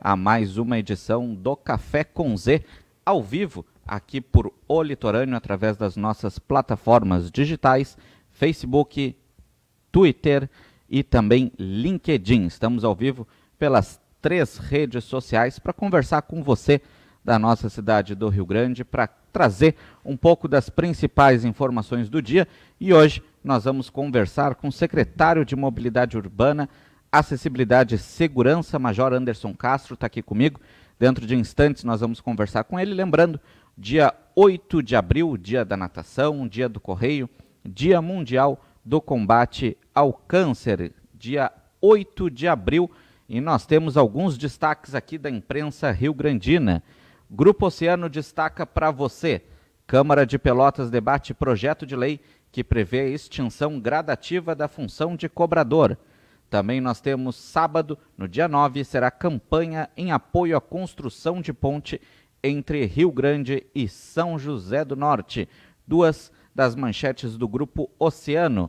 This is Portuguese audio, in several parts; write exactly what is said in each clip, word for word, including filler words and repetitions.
a mais uma edição do Café com Z, ao vivo, aqui por O Litorâneo, através das nossas plataformas digitais, Facebook, Twitter e também LinkedIn. Estamos ao vivo pelas três redes sociais para conversar com você da nossa cidade do Rio Grande, para trazer um pouco das principais informações do dia. E hoje nós vamos conversar com o secretário de Mobilidade Urbana, Acessibilidade e Segurança, Major Anderson Castro, está aqui comigo. Dentro de instantes nós vamos conversar com ele, lembrando, dia oito de abril, dia da natação, dia do correio, dia mundial do combate ao câncer, dia oito de abril, e nós temos alguns destaques aqui da imprensa rio-grandina. Grupo Oceano destaca para você: Câmara de Pelotas debate projeto de lei que prevê a extinção gradativa da função de cobrador. Também nós temos sábado, no dia nove, será campanha em apoio à construção de ponte entre Rio Grande e São José do Norte. Duas das manchetes do Grupo Oceano.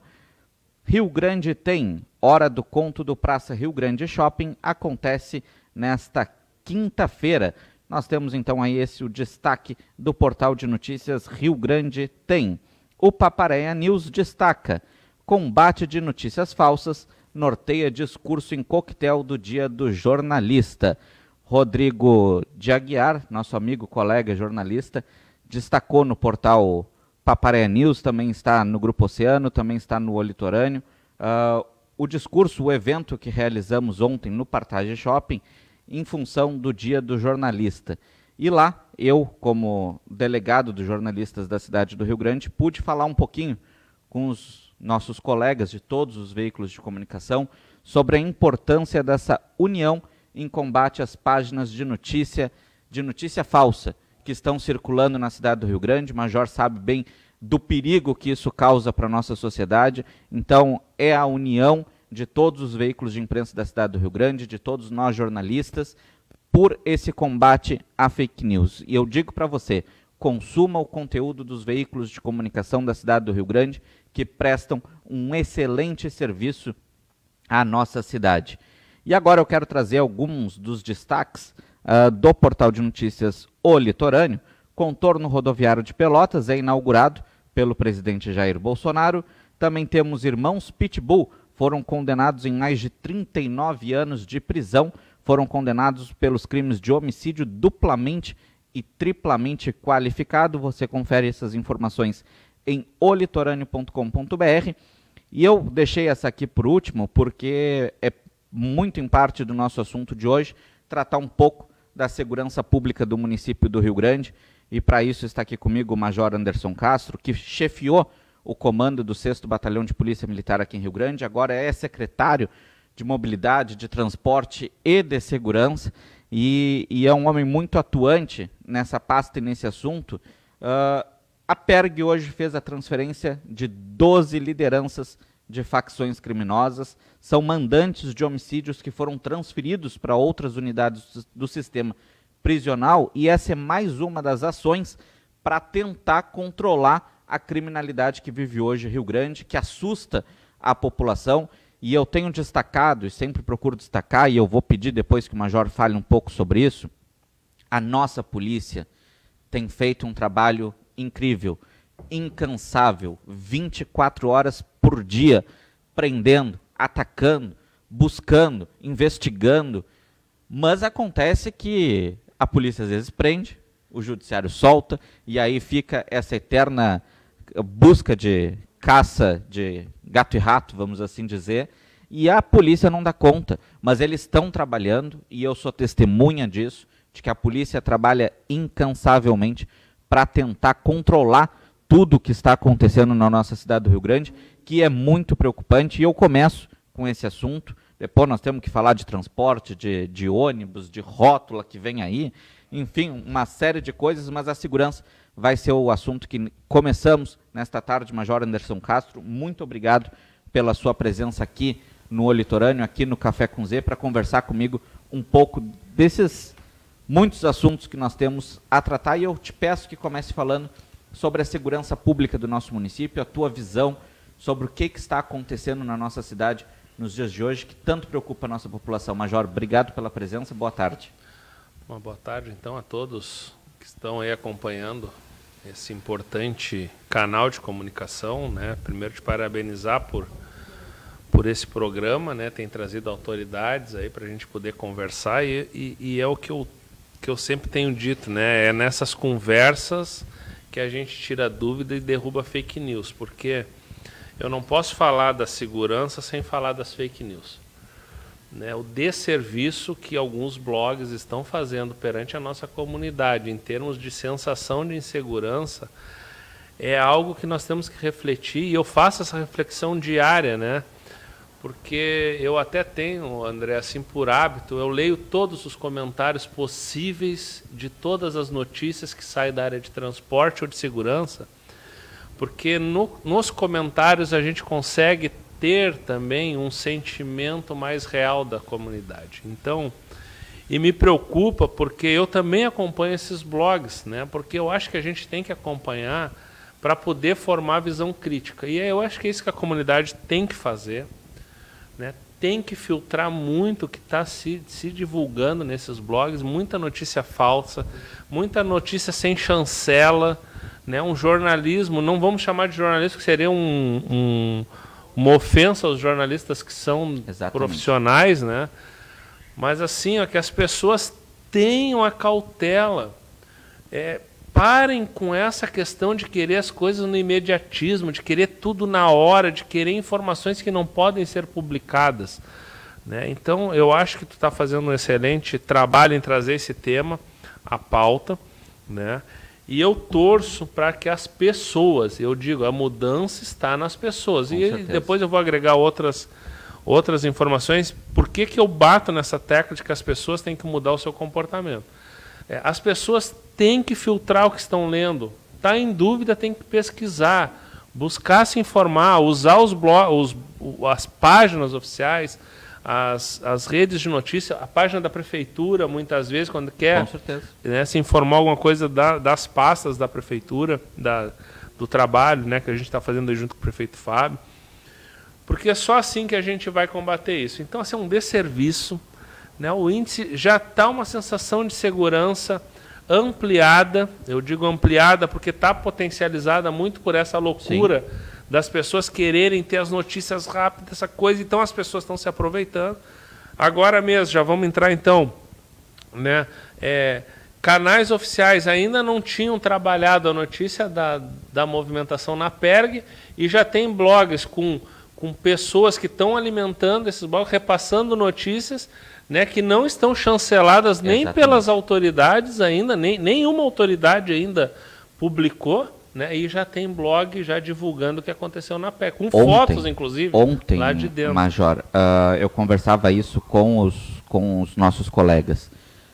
Rio Grande tem Hora do Conto do Praça Rio Grande Shopping, acontece nesta quinta-feira. Nós temos então aí esse o destaque do portal de notícias Rio Grande Tem. O Paparéia News destaca: combate de notícias falsas norteia discurso em coquetel do Dia do Jornalista. Rodrigo de Aguiar, nosso amigo, colega jornalista, destacou no portal Paparéia News, também está no Grupo Oceano, também está no O Litorâneo, uh, o discurso, o evento que realizamos ontem no Partage Shopping, em função do Dia do Jornalista. E lá, eu, como delegado dos jornalistas da cidade do Rio Grande, pude falar um pouquinho com os nossos colegas de todos os veículos de comunicação sobre a importância dessa união em combate às páginas de notícia, de notícia falsa, que estão circulando na cidade do Rio Grande. O Major sabe bem do perigo que isso causa para a nossa sociedade. Então, é a união de todos os veículos de imprensa da cidade do Rio Grande, de todos nós jornalistas, por esse combate à fake news. E eu digo para você, consuma o conteúdo dos veículos de comunicação da cidade do Rio Grande, que prestam um excelente serviço à nossa cidade. E agora eu quero trazer alguns dos destaques uh, do portal de notícias O Litorâneo. Contorno rodoviário de Pelotas é inaugurado pelo presidente Jair Bolsonaro. Também temos irmãos Pitbull, foram condenados em mais de trinta e nove anos de prisão, foram condenados pelos crimes de homicídio duplamente e triplamente qualificado. Você confere essas informações em o litorâneo ponto com ponto br. E eu deixei essa aqui por último, porque é muito em parte do nosso assunto de hoje, tratar um pouco da segurança pública do município do Rio Grande, e para isso está aqui comigo o Major Anderson Castro, que chefiou o comando do sexto Batalhão de Polícia Militar aqui em Rio Grande, agora é secretário de Mobilidade, de Transporte e de Segurança, e, e é um homem muito atuante nessa pasta e nesse assunto. Uh, A P E R G hoje fez a transferência de doze lideranças de facções criminosas, são mandantes de homicídios que foram transferidos para outras unidades do sistema prisional, e essa é mais uma das ações para tentar controlar a criminalidade que vive hoje Rio Grande, que assusta a população. E eu tenho destacado, e sempre procuro destacar, e eu vou pedir depois que o Major fale um pouco sobre isso, a nossa polícia tem feito um trabalho incrível, incansável, vinte e quatro horas por dia, prendendo, atacando, buscando, investigando. Mas acontece que a polícia às vezes prende, o judiciário solta, e aí fica essa eterna busca de caça de gato e rato, vamos assim dizer, e a polícia não dá conta. Mas eles estão trabalhando, e eu sou testemunha disso, de que a polícia trabalha incansavelmente para tentar controlar tudo o que está acontecendo na nossa cidade do Rio Grande, que é muito preocupante. E eu começo com esse assunto, depois nós temos que falar de transporte, de, de ônibus, de rótula que vem aí, enfim, uma série de coisas, mas a segurança vai ser o assunto que começamos nesta tarde. Major Anderson Castro, muito obrigado pela sua presença aqui no O Litorâneo, aqui no Café com Z, para conversar comigo um pouco desses muitos assuntos que nós temos a tratar. E eu te peço que comece falando sobre a segurança pública do nosso município, a tua visão sobre o que, que está acontecendo na nossa cidade nos dias de hoje, que tanto preocupa a nossa população. Major, obrigado pela presença, boa tarde. Uma boa tarde, então, a todos que estão aí acompanhando esse importante canal de comunicação, né? Primeiro, te parabenizar por, por esse programa, né? Tem trazido autoridades aí para a gente poder conversar e, e, e é o que eu, que eu sempre tenho dito, né? É nessas conversas que a gente tira dúvida e derruba fake news, porque eu não posso falar da segurança sem falar das fake news. Né, o desserviço que alguns blogs estão fazendo perante a nossa comunidade em termos de sensação de insegurança é algo que nós temos que refletir, e eu faço essa reflexão diária, né? Porque eu até tenho, André, assim por hábito, eu leio todos os comentários possíveis de todas as notícias que saem da área de transporte ou de segurança, porque no, nos comentários a gente consegue ter também um sentimento mais real da comunidade. Então, e me preocupa porque eu também acompanho esses blogs, né? Porque eu acho que a gente tem que acompanhar para poder formar visão crítica. E eu acho que é isso que a comunidade tem que fazer, né? Tem que filtrar muito o que está se, se divulgando nesses blogs, muita notícia falsa, muita notícia sem chancela, né? Um jornalismo, não vamos chamar de jornalismo, que seria um... um uma ofensa aos jornalistas que são Exatamente. profissionais, né? Mas assim, ó, que as pessoas tenham a cautela, é, parem com essa questão de querer as coisas no imediatismo, de querer tudo na hora, de querer informações que não podem ser publicadas, né? Então, eu acho que tu está fazendo um excelente trabalho em trazer esse tema à pauta, né? E eu torço para que as pessoas, eu digo, a mudança está nas pessoas. Com e certeza. Depois eu vou agregar outras, outras informações. Por que que eu bato nessa tecla de que as pessoas têm que mudar o seu comportamento? É, as pessoas têm que filtrar o que estão lendo. Está em dúvida, tem que pesquisar, buscar se informar, usar os blogs, os, as páginas oficiais, As, as redes de notícia, a página da prefeitura, muitas vezes, quando quer né, se informar alguma coisa da, das pastas da prefeitura, da, do trabalho, né, que a gente está fazendo aí junto com o prefeito Fábio, porque é só assim que a gente vai combater isso. Então, assim, é um desserviço, né, o índice já está uma sensação de segurança ampliada, eu digo ampliada porque está potencializada muito por essa loucura Sim. das pessoas quererem ter as notícias rápidas, essa coisa, então as pessoas estão se aproveitando. Agora mesmo, já vamos entrar então, né, é, canais oficiais ainda não tinham trabalhado a notícia da, da movimentação na P E R G e já tem blogs com, com pessoas que estão alimentando esses blogs, repassando notícias, né, que não estão chanceladas nem Exatamente. pelas autoridades ainda, nem, nenhuma autoridade ainda publicou, né, e já tem blog já divulgando o que aconteceu na P E C, com ontem, fotos, inclusive, ontem, lá de dentro. Major, uh, eu conversava isso com os, com os nossos colegas.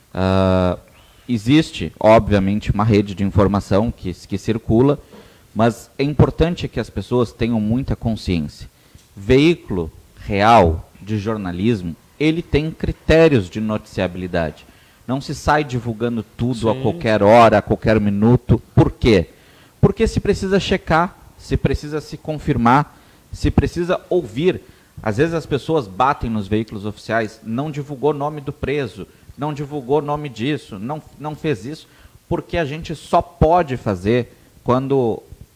Uh, existe, obviamente, uma rede de informação que, que circula, mas é importante que as pessoas tenham muita consciência. Veículo real de jornalismo, ele tem critérios de noticiabilidade. Não se sai divulgando tudo Sim. a qualquer hora, a qualquer minuto. Por quê? Porque se precisa checar, se precisa se confirmar, se precisa ouvir. Às vezes as pessoas batem nos veículos oficiais, não divulgou o nome do preso, não divulgou o nome disso, não, não fez isso, porque a gente só pode fazer quando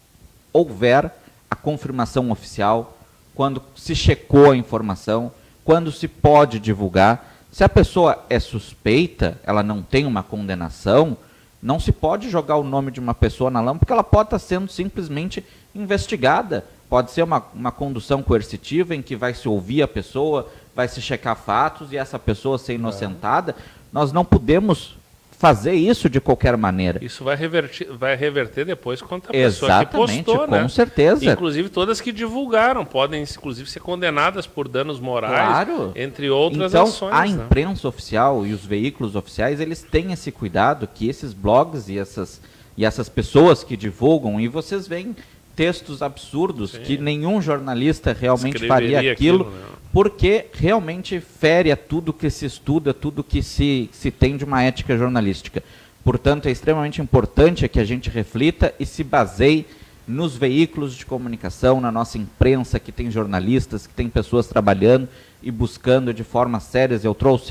houver a confirmação oficial, quando se checou a informação, quando se pode divulgar. Se a pessoa é suspeita, ela não tem uma condenação, não se pode jogar o nome de uma pessoa na lama, porque ela pode estar sendo simplesmente investigada. Pode ser uma, uma condução coercitiva em que vai se ouvir a pessoa, vai se checar fatos e essa pessoa ser inocentada. É. Nós não podemos fazer isso de qualquer maneira. Isso vai reverter, vai reverter depois contra a pessoa que postou, com né? Com certeza. Inclusive todas que divulgaram podem, inclusive, ser condenadas por danos morais, claro. entre outras então, ações. A né? imprensa oficial e os veículos oficiais, eles têm esse cuidado que esses blogs e essas, e essas pessoas que divulgam, e vocês veem textos absurdos Sim. que nenhum jornalista realmente faria aquilo, aquilo né? porque realmente fere a tudo que se estuda, tudo que se, se tem de uma ética jornalística. Portanto, é extremamente importante que a gente reflita e se baseie nos veículos de comunicação, na nossa imprensa, que tem jornalistas, que tem pessoas trabalhando e buscando de forma séria. Eu trouxe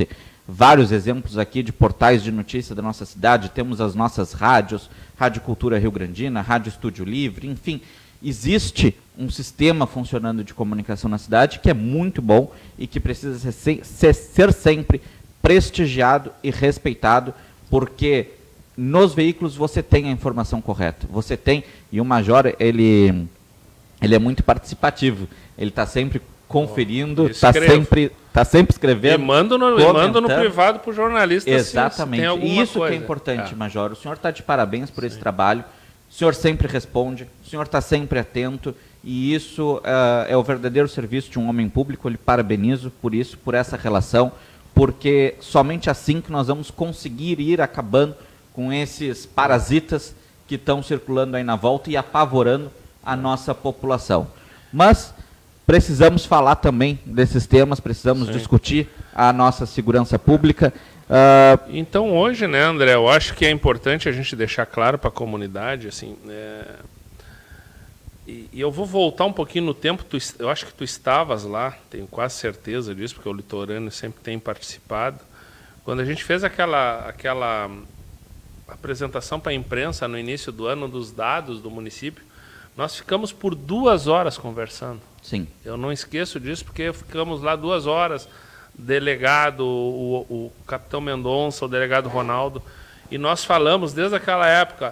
vários exemplos aqui de portais de notícia da nossa cidade, temos as nossas rádios, Rádio Cultura Rio Grandina, Rádio Estúdio Livre, enfim, existe um sistema funcionando de comunicação na cidade que é muito bom e que precisa ser, ser, ser sempre prestigiado e respeitado, porque nos veículos você tem a informação correta, você tem, e o Major, ele, ele é muito participativo, ele está sempre conferindo, está sempre, tá sempre escrevendo. E manda no, e manda no privado para o jornalista. Exatamente, assim, e isso coisa. que é importante, é. Major, o senhor está de parabéns por Sim. esse trabalho, o senhor sempre responde, o senhor está sempre atento, e isso uh, é o verdadeiro serviço de um homem público, eu lhe parabenizo por isso, por essa relação, porque somente assim que nós vamos conseguir ir acabando com esses parasitas que estão circulando aí na volta e apavorando a nossa população. Mas precisamos falar também desses temas, precisamos Sim. discutir a nossa segurança pública. Uh... Então hoje, né, André, eu acho que é importante a gente deixar claro para a comunidade, assim, é... e, e eu vou voltar um pouquinho no tempo, tu, eu acho que tu estavas lá, tenho quase certeza disso, porque o litorâneo sempre tem participado, quando a gente fez aquela, aquela apresentação para a imprensa no início do ano dos dados do município, nós ficamos por duas horas conversando. Sim. Eu não esqueço disso, porque ficamos lá duas horas, delegado, o, o capitão Mendonça, o delegado Ronaldo, e nós falamos desde aquela época,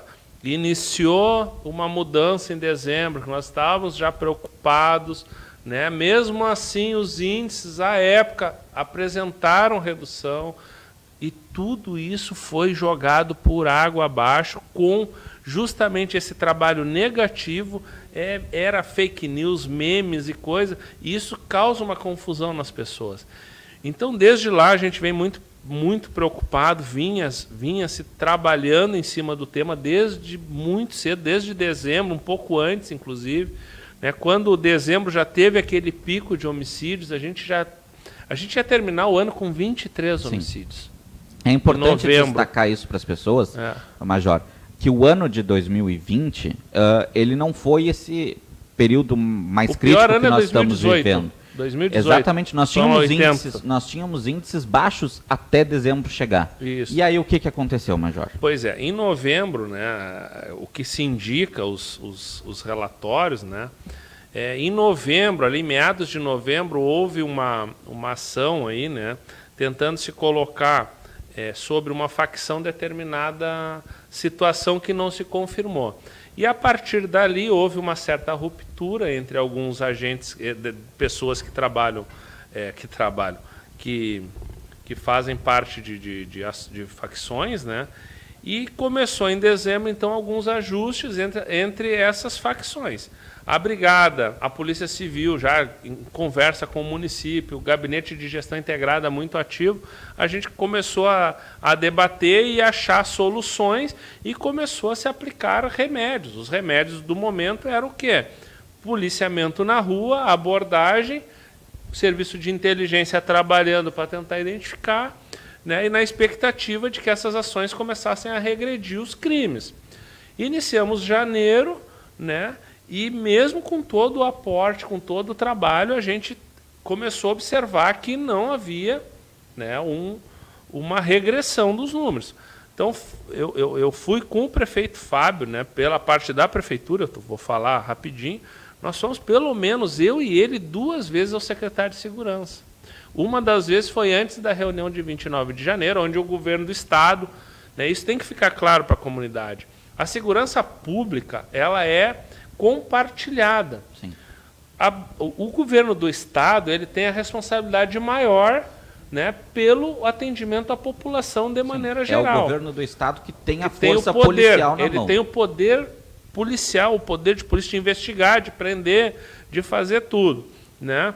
iniciou uma mudança em dezembro, que nós estávamos já preocupados, né? Mesmo assim os índices à época apresentaram redução, e tudo isso foi jogado por água abaixo com justamente esse trabalho negativo, é, era fake news, memes e coisa, e isso causa uma confusão nas pessoas. Então, desde lá, a gente vem muito, muito preocupado, vinha, vinha se trabalhando em cima do tema desde muito cedo, desde dezembro, um pouco antes, inclusive. Né, quando dezembro já teve aquele pico de homicídios, a gente já a gente ia terminar o ano com vinte e três Sim. homicídios. É importante destacar isso para as pessoas, é. Major, que o ano de dois mil e vinte, uh, ele não foi esse período mais o crítico que nós estamos vivendo. dois mil e dezoito. Exatamente, nós tínhamos, índices, nós tínhamos índices baixos até dezembro chegar. Isso. E aí o que, que aconteceu, Major? Pois é, em novembro, né, o que se indica, os, os, os relatórios, né, é, em novembro, ali meados de novembro, houve uma, uma ação aí, né, tentando se colocar é, sobre uma facção determinada situação que não se confirmou. E a partir dali houve uma certa ruptura entre alguns agentes, pessoas que trabalham, é, que trabalham, que, que fazem parte de, de, de, de facções, né? E começou em dezembro, então, alguns ajustes entre, entre essas facções. A Brigada, a Polícia Civil, já em conversa com o município, o Gabinete de Gestão Integrada muito ativo, a gente começou a, a debater e achar soluções e começou a se aplicar remédios. Os remédios do momento eram o quê? Policiamento na rua, abordagem, serviço de inteligência trabalhando para tentar identificar, né, e na expectativa de que essas ações começassem a regredir os crimes. Iniciamos janeiro, né? E mesmo com todo o aporte, com todo o trabalho, a gente começou a observar que não havia, né, um, uma regressão dos números. Então, eu, eu, eu fui com o prefeito Fábio, né, pela parte da prefeitura, eu vou falar rapidinho, nós fomos pelo menos, eu e ele, duas vezes ao secretário de Segurança. Uma das vezes foi antes da reunião de vinte e nove de janeiro, onde o governo do Estado, né, isso tem que ficar claro para a comunidade, a segurança pública, ela é compartilhada. Sim. A, o, o governo do Estado, ele tem a responsabilidade maior, né, pelo atendimento à população de maneira Sim. geral. É o governo do Estado que tem a ele força tem o poder, policial na ele mão. tem o poder policial, o poder de polícia de investigar, de prender, de fazer tudo, né?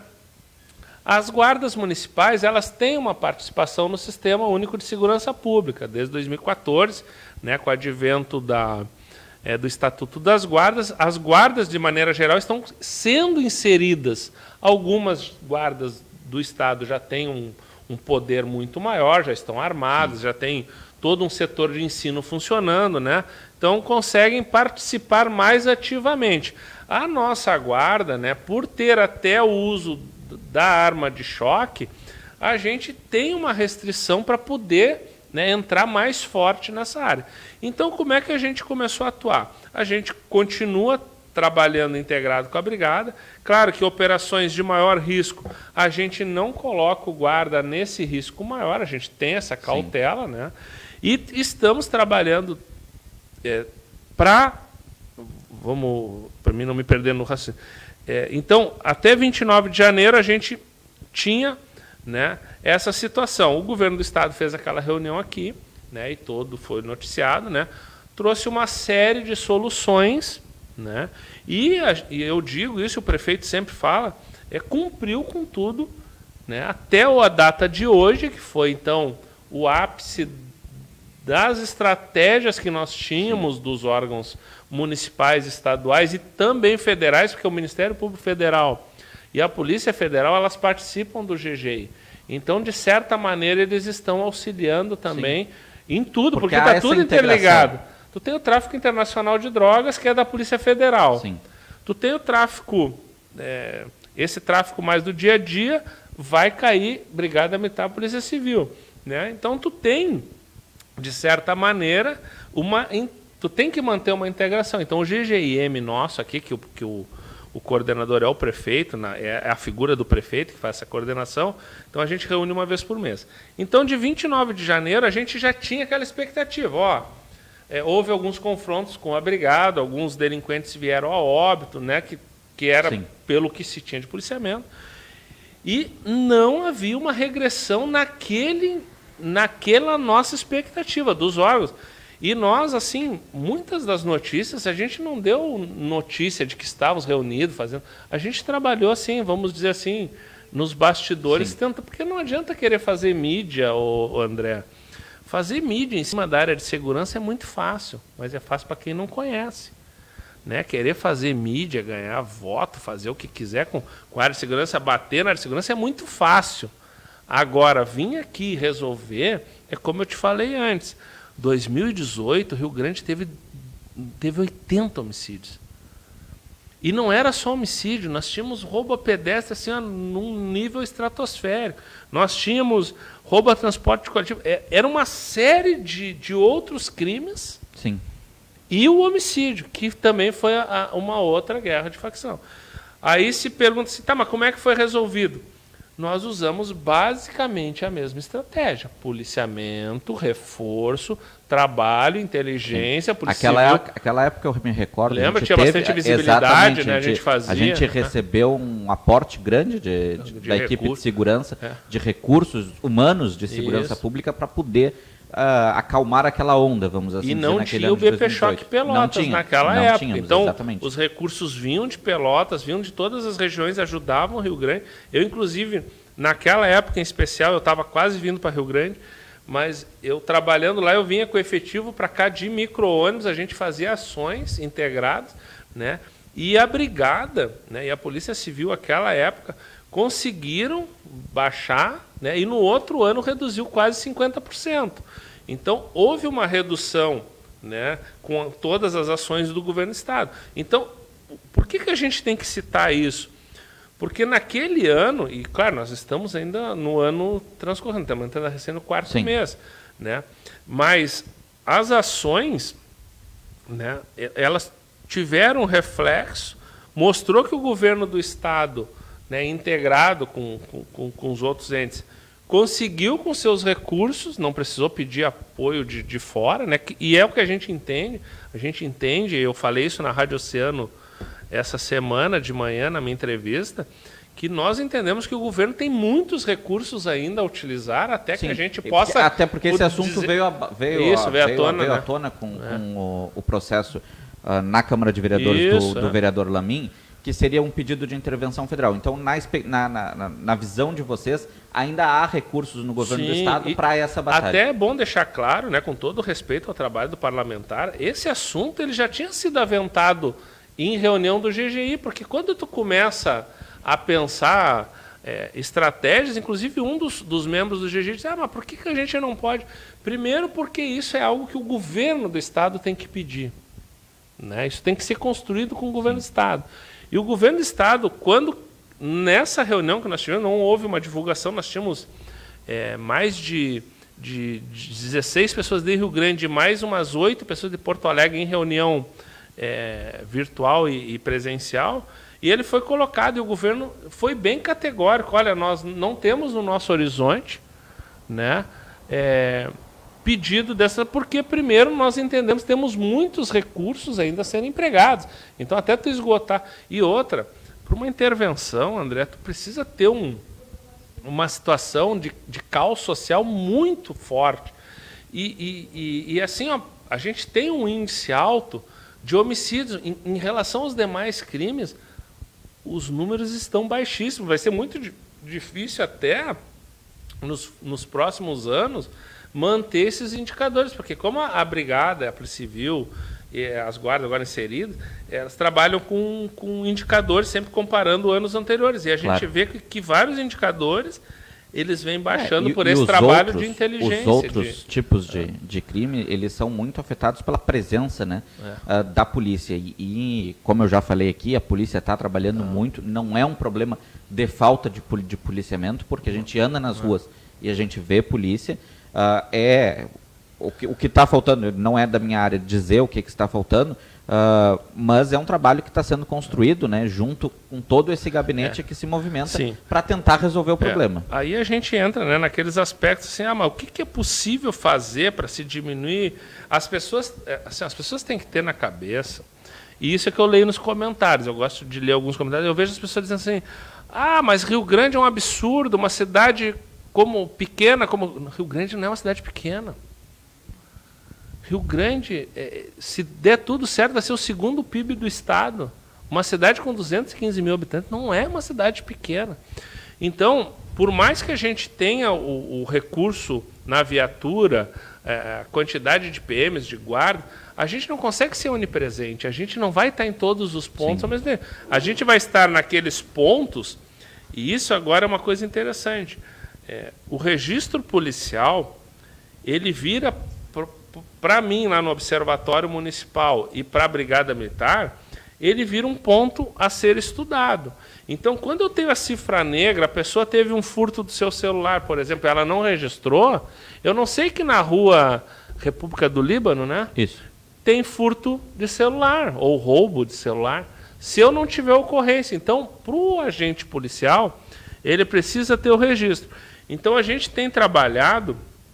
As guardas municipais, elas têm uma participação no Sistema Único de Segurança Pública, desde dois mil e quatorze, né, com o advento da, é, do Estatuto das Guardas. As guardas, de maneira geral, estão sendo inseridas. Algumas guardas do Estado já têm um, um poder muito maior, já estão armadas, Sim. já tem todo um setor de ensino funcionando, né? Então conseguem participar mais ativamente. A nossa guarda, né, por ter até o uso da arma de choque, a gente tem uma restrição para poder, né, entrar mais forte nessa área. Então, como é que a gente começou a atuar? A gente continua trabalhando integrado com a brigada. Claro que operações de maior risco, a gente não coloca o guarda nesse risco maior, a gente tem essa cautela, Sim. né? E estamos trabalhando é, para... Vamos, para mim não me perder no raciocínio. É, então, até vinte e nove de janeiro, a gente tinha, né, essa situação. O governo do estado fez aquela reunião aqui, né, e todo foi noticiado, né, trouxe uma série de soluções, né, e, a, e eu digo isso, o prefeito sempre fala, é, cumpriu com tudo, né, até a data de hoje, que foi, então, o ápice das estratégias que nós tínhamos Sim. dos órgãos municipais, estaduais e também federais, porque o Ministério Público Federal e a Polícia Federal, elas participam do G G I. Então, de certa maneira, eles estão auxiliando também Sim. em tudo, porque está tudo interligado. Tu tem o tráfico internacional de drogas, que é da Polícia Federal. Sim. Tu tem o tráfico, é, esse tráfico mais do dia a dia, vai cair Brigada Militar, Polícia Civil. Né? Então, tu tem, de certa maneira, uma... Tu tem que manter uma integração. Então, o G G I M nosso aqui, que o, que o, o coordenador é o prefeito, na, é a figura do prefeito que faz essa coordenação, então a gente reúne uma vez por mês. Então, de vinte e nove de janeiro, a gente já tinha aquela expectativa. Ó, é, houve alguns confrontos com a brigada, alguns delinquentes vieram a óbito, né, que, que era Sim. pelo que se tinha de policiamento, e não havia uma regressão naquele, naquela nossa expectativa dos órgãos. E nós, assim, muitas das notícias, a gente não deu notícia de que estávamos reunidos, fazendo. A gente trabalhou, assim, vamos dizer assim, nos bastidores, tenta, porque não adianta querer fazer mídia, ô, ô André. Fazer mídia em cima da área de segurança é muito fácil, mas é fácil para quem não conhece. Né? Querer fazer mídia, ganhar voto, fazer o que quiser com, com a área de segurança, bater na área de segurança é muito fácil. Agora, vir aqui resolver, é como eu te falei antes. dois mil e dezoito, o Rio Grande teve, teve oitenta homicídios. E não era só homicídio, nós tínhamos roubo a pedestre assim, num nível estratosférico. Nós tínhamos roubo a transporte coletivo. Era uma série de, de outros crimes. Sim. E o homicídio, que também foi a, a, uma outra guerra de facção. Aí se pergunta assim, tá, mas como é que foi resolvido? Nós usamos basicamente a mesma estratégia. Policiamento, reforço, trabalho, inteligência, polícia aquela, época, aquela época eu me recordo. Lembra? Tinha teve, bastante visibilidade, né? A gente fazia. A gente recebeu um aporte grande de, de, de da recurso, equipe de segurança, é. de recursos humanos de segurança Isso. pública para poder uh, acalmar aquela onda, vamos assim e dizer. E não tinha o B P Choque Pelotas tinha, naquela não época. Tínhamos, então, exatamente. Os recursos vinham de Pelotas, vinham de todas as regiões, ajudavam o Rio Grande. Eu, inclusive, naquela época em especial, eu estava quase vindo para Rio Grande, mas eu trabalhando lá, eu vinha com efetivo para cá de micro-ônibus, a gente fazia ações integradas, né? E a brigada, né, e a Polícia Civil, naquela época, conseguiram baixar, né, e no outro ano reduziu quase cinquenta por cento. Então, houve uma redução, né, com todas as ações do governo do Estado. Então, por que, que a gente tem que citar isso? Porque naquele ano, e claro, nós estamos ainda no ano transcorrendo, estamos entrando recém no quarto Sim. mês, né? Mas as ações, né, elas tiveram um reflexo, mostrou que o governo do Estado, né, integrado com, com, com os outros entes, conseguiu com seus recursos, não precisou pedir apoio de, de fora, né? E é o que a gente entende, a gente entende, eu falei isso na Rádio Oceano essa semana de manhã, na minha entrevista, que nós entendemos que o governo tem muitos recursos ainda a utilizar até Sim, que a gente possa... Até porque esse assunto dizer... veio, a, veio, Isso, a, veio, veio, à tona, veio né? à tona com, é. com o, o processo uh, na Câmara de Vereadores Isso, do, do é. vereador Lamin, que seria um pedido de intervenção federal. Então, na, na, na, na visão de vocês, ainda há recursos no governo Sim, do Estado para essa batalha. Até é bom deixar claro, né, com todo o respeito ao trabalho do parlamentar, esse assunto ele já tinha sido aventado em reunião do G G I, porque quando tu começa a pensar é, estratégias, inclusive um dos, dos membros do G G I diz, ah, mas por que, que a gente não pode? Primeiro porque isso é algo que o governo do Estado tem que pedir. Né? Isso tem que ser construído com o governo do Estado. E o governo do Estado, quando nessa reunião que nós tivemos, não houve uma divulgação, nós tínhamos é, mais de, de, de dezesseis pessoas de Rio Grande, mais umas oito pessoas de Porto Alegre em reunião é, virtual e, e presencial, e ele foi colocado, e o governo foi bem categórico: olha, nós não temos no nosso horizonte, né, é, pedido dessa, porque primeiro nós entendemos que temos muitos recursos ainda a serem empregados, então até tu esgotar. E outra, para uma intervenção, André, tu precisa ter um, uma situação de, de caos social muito forte. E, e, e, e assim, ó, a gente tem um índice alto de homicídios. Em, em relação aos demais crimes, os números estão baixíssimos. Vai ser muito di difícil até, nos, nos próximos anos, manter esses indicadores, porque como a, a Brigada, a Polícia Civil, e as guardas agora inseridas, elas trabalham com, com indicadores, sempre comparando anos anteriores. E a gente claro. vê que, que vários indicadores eles vêm baixando é, e, por esse trabalho outros, de inteligência. Os outros de, tipos de, é. de crime, eles são muito afetados pela presença, né, é. uh, da polícia. E, e, como eu já falei aqui, a polícia está trabalhando é. muito. Não é um problema de falta de, de policiamento, porque a gente anda nas é. ruas e a gente vê polícia. Uh, é o que o que está faltando, não é da minha área dizer o que, que está faltando, uh, mas é um trabalho que está sendo construído, né, junto com todo esse gabinete é. que se movimenta para tentar resolver o problema. É. Aí a gente entra, né, naqueles aspectos assim, ah, mas o que, que é possível fazer para se diminuir? As pessoas, assim, as pessoas têm que ter na cabeça, e isso é que eu leio nos comentários, eu gosto de ler alguns comentários, eu vejo as pessoas dizendo assim, ah, mas Rio Grande é um absurdo, uma cidade como pequena, como Rio Grande não é uma cidade pequena. Rio Grande, é, se der tudo certo, vai ser o segundo P I B do estado. Uma cidade com duzentos e quinze mil habitantes não é uma cidade pequena. Então, por mais que a gente tenha o, o recurso na viatura, é, a quantidade de P Ms, de guarda, a gente não consegue ser onipresente. A gente não vai estar em todos os pontos ao mesmo tempo. A gente vai estar naqueles pontos, e isso agora é uma coisa interessante. É, o registro policial, ele vira, para mim, lá no Observatório Municipal e para a Brigada Militar, ele vira um ponto a ser estudado. Então, quando eu tenho a cifra negra, a pessoa teve um furto do seu celular, por exemplo, ela não registrou, eu não sei que na rua República do Líbano, né, Isso. tem furto de celular, ou roubo de celular, se eu não tiver ocorrência. Então, para o agente policial, ele precisa ter o registro. Então, a gente tem trabalhado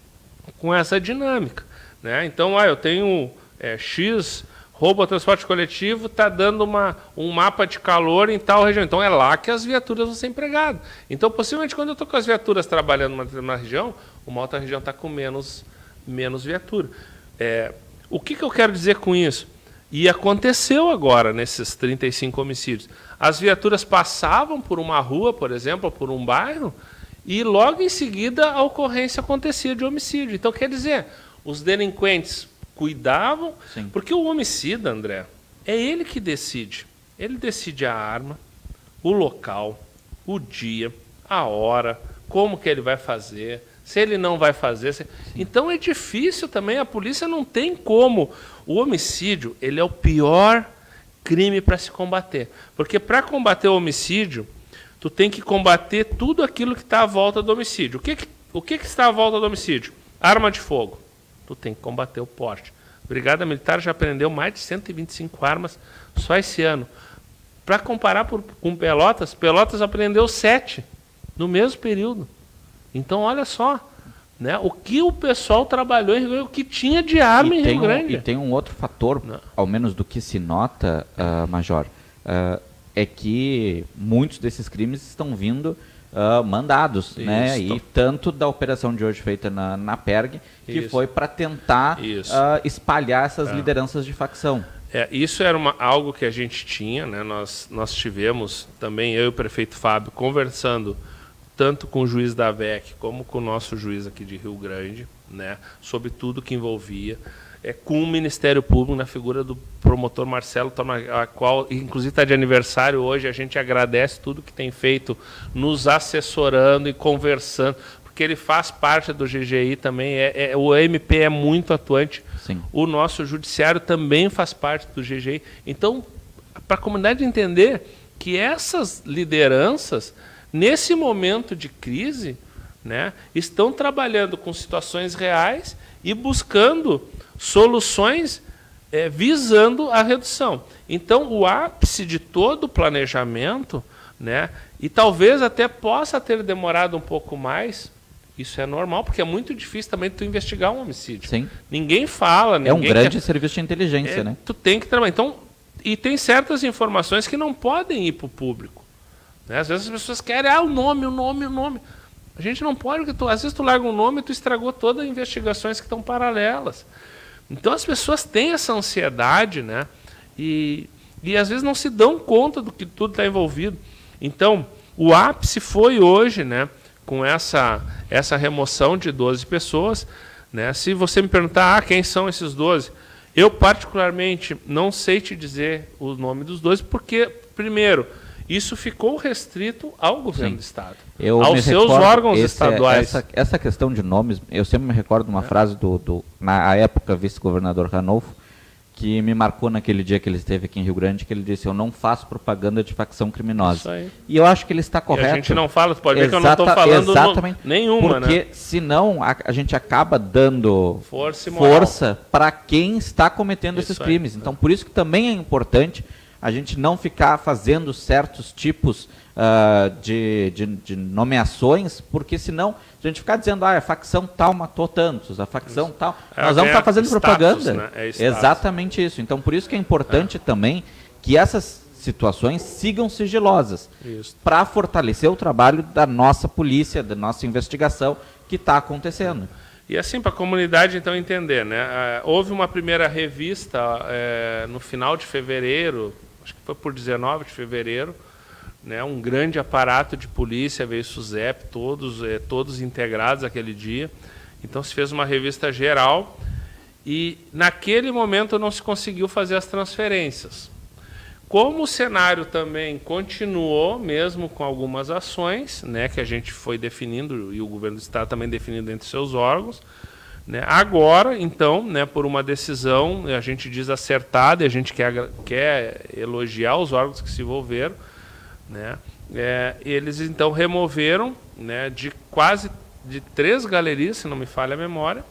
com essa dinâmica, né? Então, ah, eu tenho é, X roubo ao transporte coletivo, está dando uma, um mapa de calor em tal região. Então, é lá que as viaturas vão ser empregadas. Então, possivelmente, quando eu estou com as viaturas trabalhando numa determinada região, uma outra região está com menos, menos viatura. É, o que, que eu quero dizer com isso? E aconteceu agora, nesses trinta e cinco homicídios. As viaturas passavam por uma rua, por exemplo, ou por um bairro, e logo em seguida a ocorrência acontecia de homicídio. Então, quer dizer, os delinquentes cuidavam, Sim. porque o homicida, André, é ele que decide. Ele decide a arma, o local, o dia, a hora, como que ele vai fazer, se ele não vai fazer. Se... Então é difícil também, a polícia não tem como. O homicídio, ele é o pior crime para se combater. Porque para combater o homicídio, tu tem que combater tudo aquilo que está à volta do homicídio. O que, que, o que, que está à volta do homicídio? Arma de fogo. Tu tem que combater o porte. A Brigada Militar já prendeu mais de cento e vinte e cinco armas só esse ano. Para comparar por, com Pelotas, Pelotas apreendeu sete no mesmo período. Então, olha só, né, o que o pessoal trabalhou em Rio Grande, o que tinha de arma e em Rio Grande. Um, e tem um outro fator, Não. ao menos do que se nota, uh, Major, uh, é que muitos desses crimes estão vindo uh, mandados, né? E tanto da operação de hoje feita na, na P E R G, que Isso. foi para tentar uh, espalhar essas é. lideranças de facção. É, isso era uma, algo que a gente tinha, né? Nós, nós tivemos também, eu e o prefeito Fábio, conversando tanto com o juiz da V E C como com o nosso juiz aqui de Rio Grande, né? Sobre tudo que envolvia. É, com o Ministério Público, na figura do promotor Marcelo, a qual, inclusive, está de aniversário hoje. A gente agradece tudo que tem feito, nos assessorando e conversando, porque ele faz parte do G G I também. É, é, o M P é muito atuante. Sim. O nosso judiciário também faz parte do G G I. Então, para a comunidade entender que essas lideranças, nesse momento de crise, né, estão trabalhando com situações reais e buscando soluções é, visando a redução. Então, o ápice de todo o planejamento, né, e talvez até possa ter demorado um pouco mais, isso é normal, porque é muito difícil também tu investigar um homicídio. Sim. Ninguém fala. Ninguém é um grande quer... serviço de inteligência, é, né? Tu tem que trabalhar. Então, e tem certas informações que não podem ir para o público. Né? Às vezes as pessoas querem, ah, o nome, o nome, o nome. A gente não pode, porque tu, às vezes tu larga um nome e tu estragou todas as investigações que estão paralelas. Então as pessoas têm essa ansiedade, né? E, e às vezes não se dão conta do que tudo está envolvido. Então, o ápice foi hoje, né? Com essa, essa remoção de doze pessoas. Né? Se você me perguntar, ah, quem são esses doze? Eu, particularmente, não sei te dizer o nome dos doze, porque, primeiro, isso ficou restrito ao governo Sim. do Estado, eu aos seus órgãos esse, estaduais. Essa, essa questão de nomes, eu sempre me recordo de uma é. frase do, do, na época, vice-governador Ranolfo, que me marcou naquele dia que ele esteve aqui em Rio Grande, que ele disse, eu não faço propaganda de facção criminosa. Isso aí. E eu acho que ele está correto. E a gente não fala, tu pode ver Exata, que eu não estou falando exatamente, no, nenhuma, porque né? senão a, a gente acaba dando força, força para quem está cometendo isso esses aí. crimes. Então, por isso que também é importante a gente não ficar fazendo certos tipos uh, de, de, de nomeações, porque senão a gente ficar dizendo, ah, a facção tal matou tantos, a facção isso. tal... É, nós vamos estar tá fazendo status, propaganda. Né? É Exatamente isso. Então, por isso que é importante é. também que essas situações sigam sigilosas, para fortalecer o trabalho da nossa polícia, da nossa investigação que está acontecendo. E assim, para a comunidade, então, entender, né? Uh, houve uma primeira revista uh, no final de fevereiro, acho que foi por dezenove de fevereiro, né, um grande aparato de polícia, veio SUSEP, todos, eh, todos integrados aquele dia. Então se fez uma revista geral e naquele momento não se conseguiu fazer as transferências. Como o cenário também continuou, mesmo com algumas ações, né, que a gente foi definindo, e o governo do Estado também definindo entre seus órgãos, né, agora, então, né, por uma decisão, a gente diz acertada, e a gente quer, quer elogiar os órgãos que se envolveram, né, é, eles então removeram, né, de quase de três galerias, se não me falha a memória,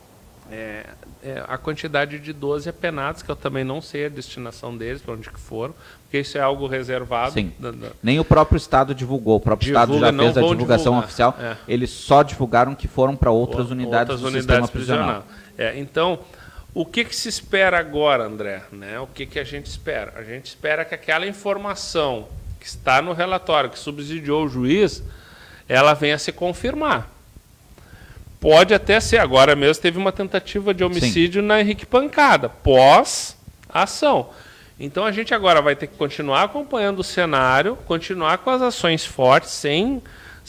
é, é, a quantidade de doze apenados, que eu também não sei a destinação deles, para onde que foram, porque isso é algo reservado. Sim. Da, da... Nem o próprio Estado divulgou, o próprio Divulga, Estado já fez a divulgação divulgar. oficial, é. eles só divulgaram que foram para outras o, unidades outras do unidades sistema prisional. É, então, o que, que se espera agora, André? Né? O que, que a gente espera? A gente espera que aquela informação que está no relatório, que subsidiou o juiz, ela venha a se confirmar. Pode até ser, agora mesmo teve uma tentativa de homicídio Sim. na Henrique Pancada, pós-ação. Então a gente agora vai ter que continuar acompanhando o cenário, continuar com as ações fortes, sem,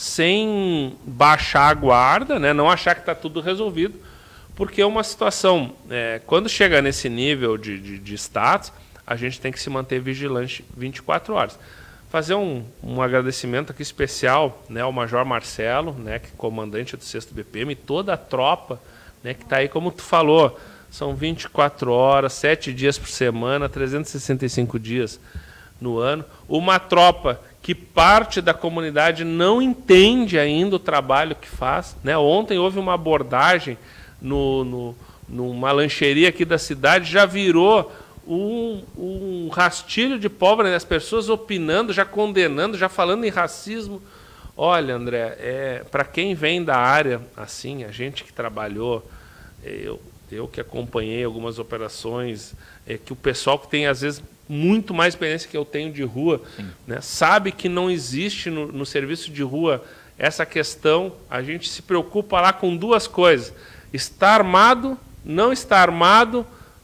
sem baixar a guarda, né? Não achar que está tudo resolvido, porque é uma situação, é, quando chega nesse nível de, de, de status, a gente tem que se manter vigilante vinte e quatro horas. Fazer um, um agradecimento aqui especial, né, ao Major Marcelo, né, que é comandante do sexto B P M, e toda a tropa, né, que está aí, como tu falou, são vinte e quatro horas, sete dias por semana, trezentos e sessenta e cinco dias no ano. Uma tropa que parte da comunidade não entende ainda o trabalho que faz. Né? Ontem houve uma abordagem no, no, numa lancheria aqui da cidade, já virou um, um rastilho de pólvora, né? As pessoas opinando, já condenando, já falando em racismo. Olha, André, é, para quem vem da área, assim, a gente que trabalhou, eu, eu que acompanhei algumas operações, é, que o pessoal que tem, às vezes, muito mais experiência que eu tenho de rua, né, sabe que não existe no, no serviço de rua essa questão. A gente se preocupa lá com duas coisas: está armado, não está armado,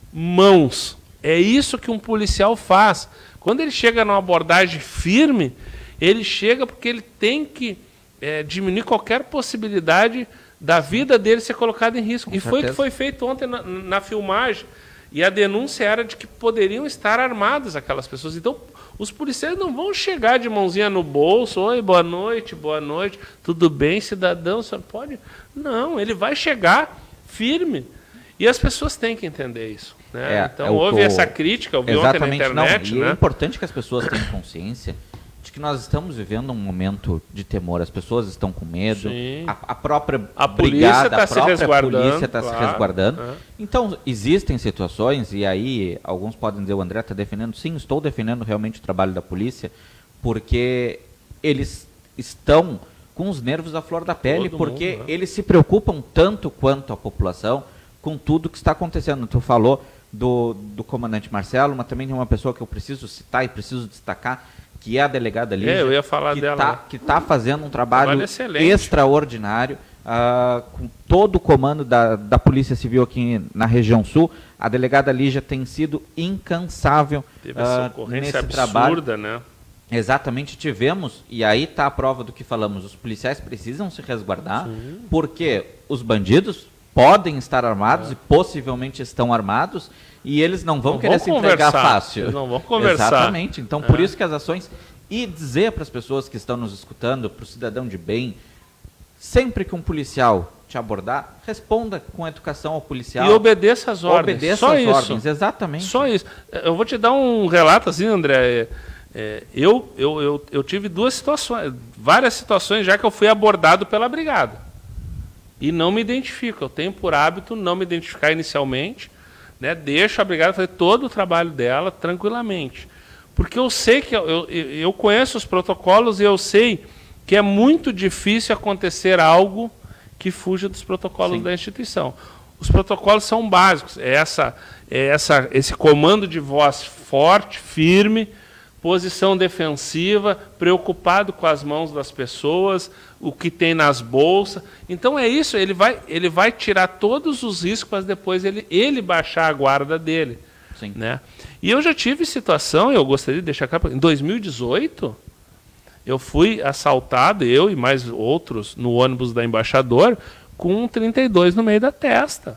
mãos. É isso que um policial faz. Quando ele chega numa abordagem firme, ele chega porque ele tem que é, diminuir qualquer possibilidade da vida dele ser colocada em risco. Com e certeza. Foi o que foi feito ontem na, na filmagem. E a denúncia era de que poderiam estar armadas aquelas pessoas. Então, os policiais não vão chegar de mãozinha no bolso: oi, boa noite, boa noite, tudo bem, cidadão, o senhor pode? Não, ele vai chegar firme. E as pessoas têm que entender isso. Né? É, então, é houve tô... essa crítica, eu vi ontem na internet. Não, e né? é importante que as pessoas tenham consciência de que nós estamos vivendo um momento de temor. As pessoas estão com medo, a, a própria a brigada, tá a própria se polícia está claro, se resguardando. É. Então, existem situações, e aí alguns podem dizer, o André está defendendo. Sim, estou defendendo realmente o trabalho da polícia, porque eles estão com os nervos à flor da pele, Todo porque mundo, né? eles se preocupam tanto quanto a população com tudo que está acontecendo. Tu falou do, do comandante Marcelo, mas também tem uma pessoa que eu preciso citar e preciso destacar, que é a delegada Lígia, É, eu ia falar que dela. tá, que está fazendo um trabalho, Trabalho excelente. extraordinário, uh, com todo o comando da, da Polícia Civil aqui na região sul. A delegada Lígia tem sido incansável Teve essa uh, ocorrência nesse trabalho. absurda, né? Exatamente, tivemos, e aí está a prova do que falamos, os policiais precisam se resguardar, Sim. porque os bandidos podem estar armados é. e possivelmente estão armados, e eles não vão não querer vão se entregar fácil. Eles não vão conversar. Exatamente, então é. por isso que as ações, e dizer para as pessoas que estão nos escutando, para o cidadão de bem, sempre que um policial te abordar, responda com educação ao policial. E obedeça as ordens. Obedeça Só as isso. ordens, exatamente. Só isso. Eu vou te dar um relato assim, André. É, eu, eu, eu, eu tive duas situações, várias situações já que eu fui abordado pela brigada. E não me identifico. Eu tenho por hábito não me identificar inicialmente, né? Deixo a brigada fazer todo o trabalho dela tranquilamente. Porque eu sei que eu, eu, eu conheço os protocolos e eu sei que é muito difícil acontecer algo que fuja dos protocolos Sim. da instituição. Os protocolos são básicos. É essa, é essa, esse comando de voz forte, firme, posição defensiva, preocupado com as mãos das pessoas, o que tem nas bolsas. Então é isso, ele vai, ele vai tirar todos os riscos para depois ele, ele baixar a guarda dele. Sim. Né? E eu já tive situação, eu gostaria de deixar claro, em dois mil e dezoito, eu fui assaltado, eu e mais outros, no ônibus da Embaixador, com um trinta e dois no meio da testa.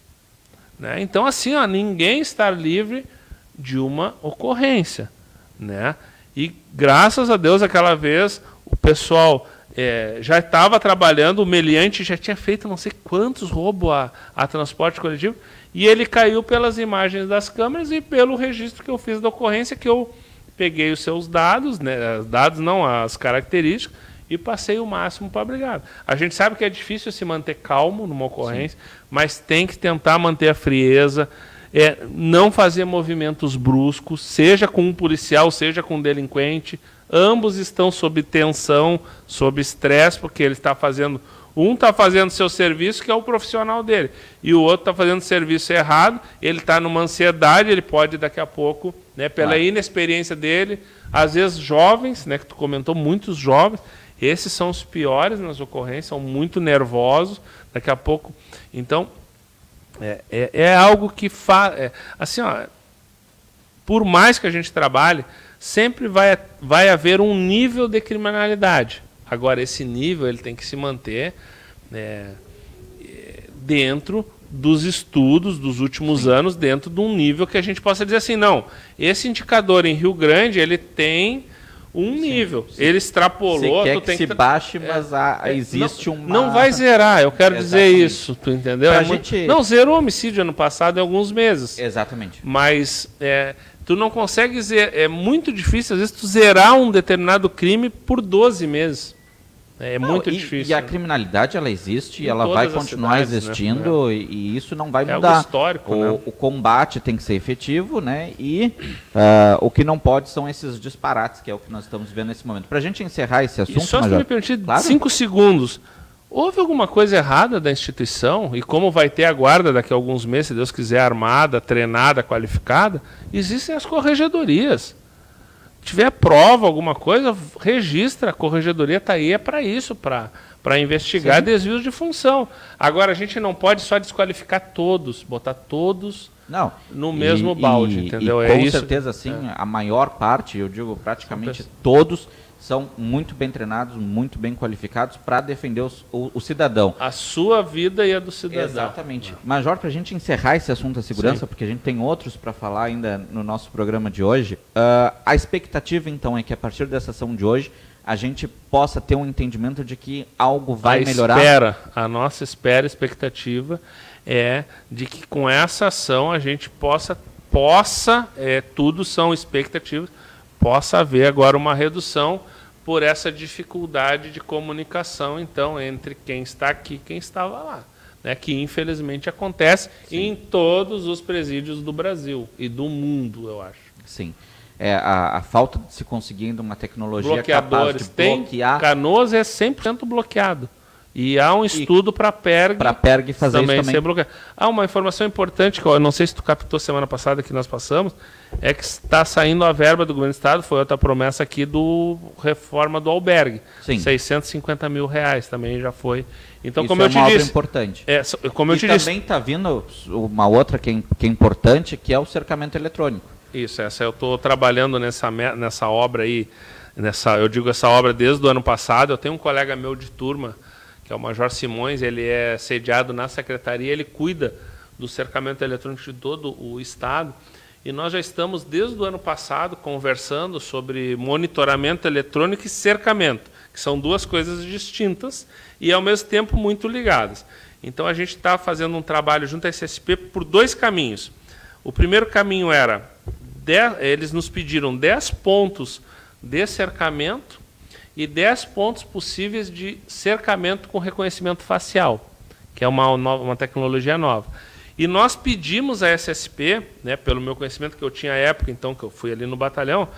Né? Então assim, ó, ninguém está livre de uma ocorrência. Né? E graças a Deus aquela vez o pessoal é, já estava trabalhando, o meliante já tinha feito não sei quantos roubos a, a transporte coletivo, e ele caiu pelas imagens das câmeras e pelo registro que eu fiz da ocorrência, que eu peguei os seus dados, né, dados não, as características, e passei o máximo para a brigada. A gente sabe que é difícil se manter calmo numa ocorrência, Sim. mas tem que tentar manter a frieza, É, não fazer movimentos bruscos, seja com um policial, seja com um delinquente. Ambos estão sob tensão, sob estresse, porque ele está fazendo. Um está fazendo seu serviço, que é o profissional dele, e o outro está fazendo serviço errado, ele está numa ansiedade, ele pode daqui a pouco, né, pela claro. inexperiência dele, às vezes jovens, né, que tu comentou, muitos jovens, esses são os piores nas ocorrências, são muito nervosos, daqui a pouco. Então, É, é, é algo que faz... É, assim, ó, por mais que a gente trabalhe, sempre vai, vai haver um nível de criminalidade. Agora, esse nível ele tem que se manter é, dentro dos estudos dos últimos Sim. anos, dentro de um nível que a gente possa dizer assim, não, esse indicador em Rio Grande, ele tem um sim, nível. Sim. Ele extrapolou. Você quer tu que tem se que... baixe, mas há, é, existe não, uma... Não vai zerar, eu quero Exatamente. dizer isso, tu entendeu? É muito... gente... Não, zerou o homicídio ano passado em alguns meses. Exatamente. Mas é, tu não consegue zer... É muito difícil, às vezes, tu zerar um determinado crime por doze meses. É não, muito e, difícil. E a criminalidade, ela existe, em e ela vai continuar cidades, existindo, né? e, e isso não vai é mudar. Algo histórico, o, né? o combate tem que ser efetivo, né? E uh, o que não pode são esses disparates, que é o que nós estamos vendo nesse momento. Para a gente encerrar esse assunto, e só Major, se me permitir claro? cinco segundos. Houve alguma coisa errada da instituição? E como vai ter a guarda daqui a alguns meses, se Deus quiser, armada, treinada, qualificada, existem as corregedorias. Tiver prova, alguma coisa, registra, a corregedoria está aí, é para isso, para investigar Sim. desvios de função. Agora, a gente não pode só desqualificar todos, botar todos não. no mesmo e, balde, e, entendeu? E é com isso. certeza, sim, é. a maior parte, eu digo praticamente São todos, são muito bem treinados, muito bem qualificados para defender os, o, o cidadão. A sua vida e a do cidadão. Exatamente. Major, para a gente encerrar esse assunto da segurança, Sim. porque a gente tem outros para falar ainda no nosso programa de hoje, uh, a expectativa, então, é que a partir dessa ação de hoje, a gente possa ter um entendimento de que algo vai a melhorar. Espera, a nossa espera, expectativa é de que com essa ação a gente possa, possa é, tudo são expectativas, possa haver agora uma redução por essa dificuldade de comunicação, então, entre quem está aqui e quem estava lá, né? Que infelizmente acontece Sim. em todos os presídios do Brasil e do mundo, eu acho. Sim. É, a, a falta de se conseguindo uma tecnologia capaz de tem, bloquear... Canoas é cem por cento bloqueado. E há um estudo para a P E R G, para P E R G fazer também isso também. Ser bloqueado. Há uma informação importante, que eu não sei se tu captou semana passada que nós passamos, é que está saindo a verba do governo do estado, foi outra promessa aqui do reforma do albergue. Sim. seiscentos e cinquenta mil reais também já foi. Então, isso como é eu te uma obra disse, importante. É, como eu e te também disse, está vindo uma outra que é, que é importante, que é o cercamento eletrônico. Isso, essa eu estou trabalhando nessa, nessa obra aí, nessa, eu digo essa obra desde o ano passado. Eu tenho um colega meu de turma, que é o Major Simões, ele é sediado na secretaria, ele cuida do cercamento eletrônico de todo o estado. E nós já estamos, desde o ano passado, conversando sobre monitoramento eletrônico e cercamento, que são duas coisas distintas e, ao mesmo tempo, muito ligadas. Então, a gente está fazendo um trabalho junto à S S P por dois caminhos. O primeiro caminho era, dez, eles nos pediram dez pontos de cercamento e dez pontos possíveis de cercamento com reconhecimento facial, que é uma, uma tecnologia nova. E nós pedimos à S S P, né, pelo meu conhecimento que eu tinha à época, então, que eu fui ali no batalhão,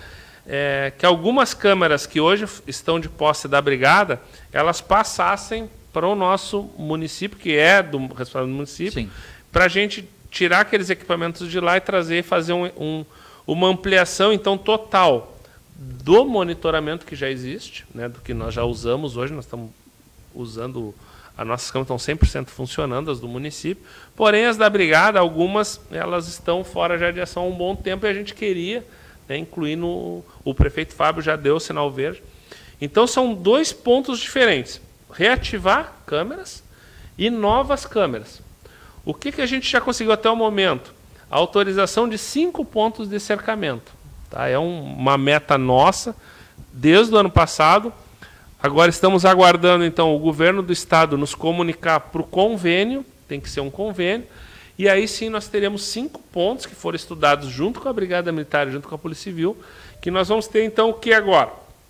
é, que algumas câmeras que hoje estão de posse da brigada, elas passassem para o nosso município, que é do responsável do município, para a gente tirar aqueles equipamentos de lá e trazer e fazer um, um, uma ampliação, então, total do monitoramento que já existe, né, do que nós já usamos hoje. Nós estamos usando, as nossas câmeras estão cem por cento funcionando, as do município, porém as da brigada, algumas elas estão fora já de ação há um bom tempo, e a gente queria, né, incluir no, o prefeito Fábio já deu o sinal verde. Então são dois pontos diferentes, reativar câmeras e novas câmeras. O que, que a gente já conseguiu até o momento? A autorização de cinco pontos de cercamento. Tá? É um, uma meta nossa, desde o ano passado. Agora estamos aguardando, então, o governo do estado nos comunicar para o convênio, tem que ser um convênio, e aí sim nós teremos cinco pontos que foram estudados junto com a Brigada Militar, junto com a Polícia Civil, que nós vamos ter, então, o que agora?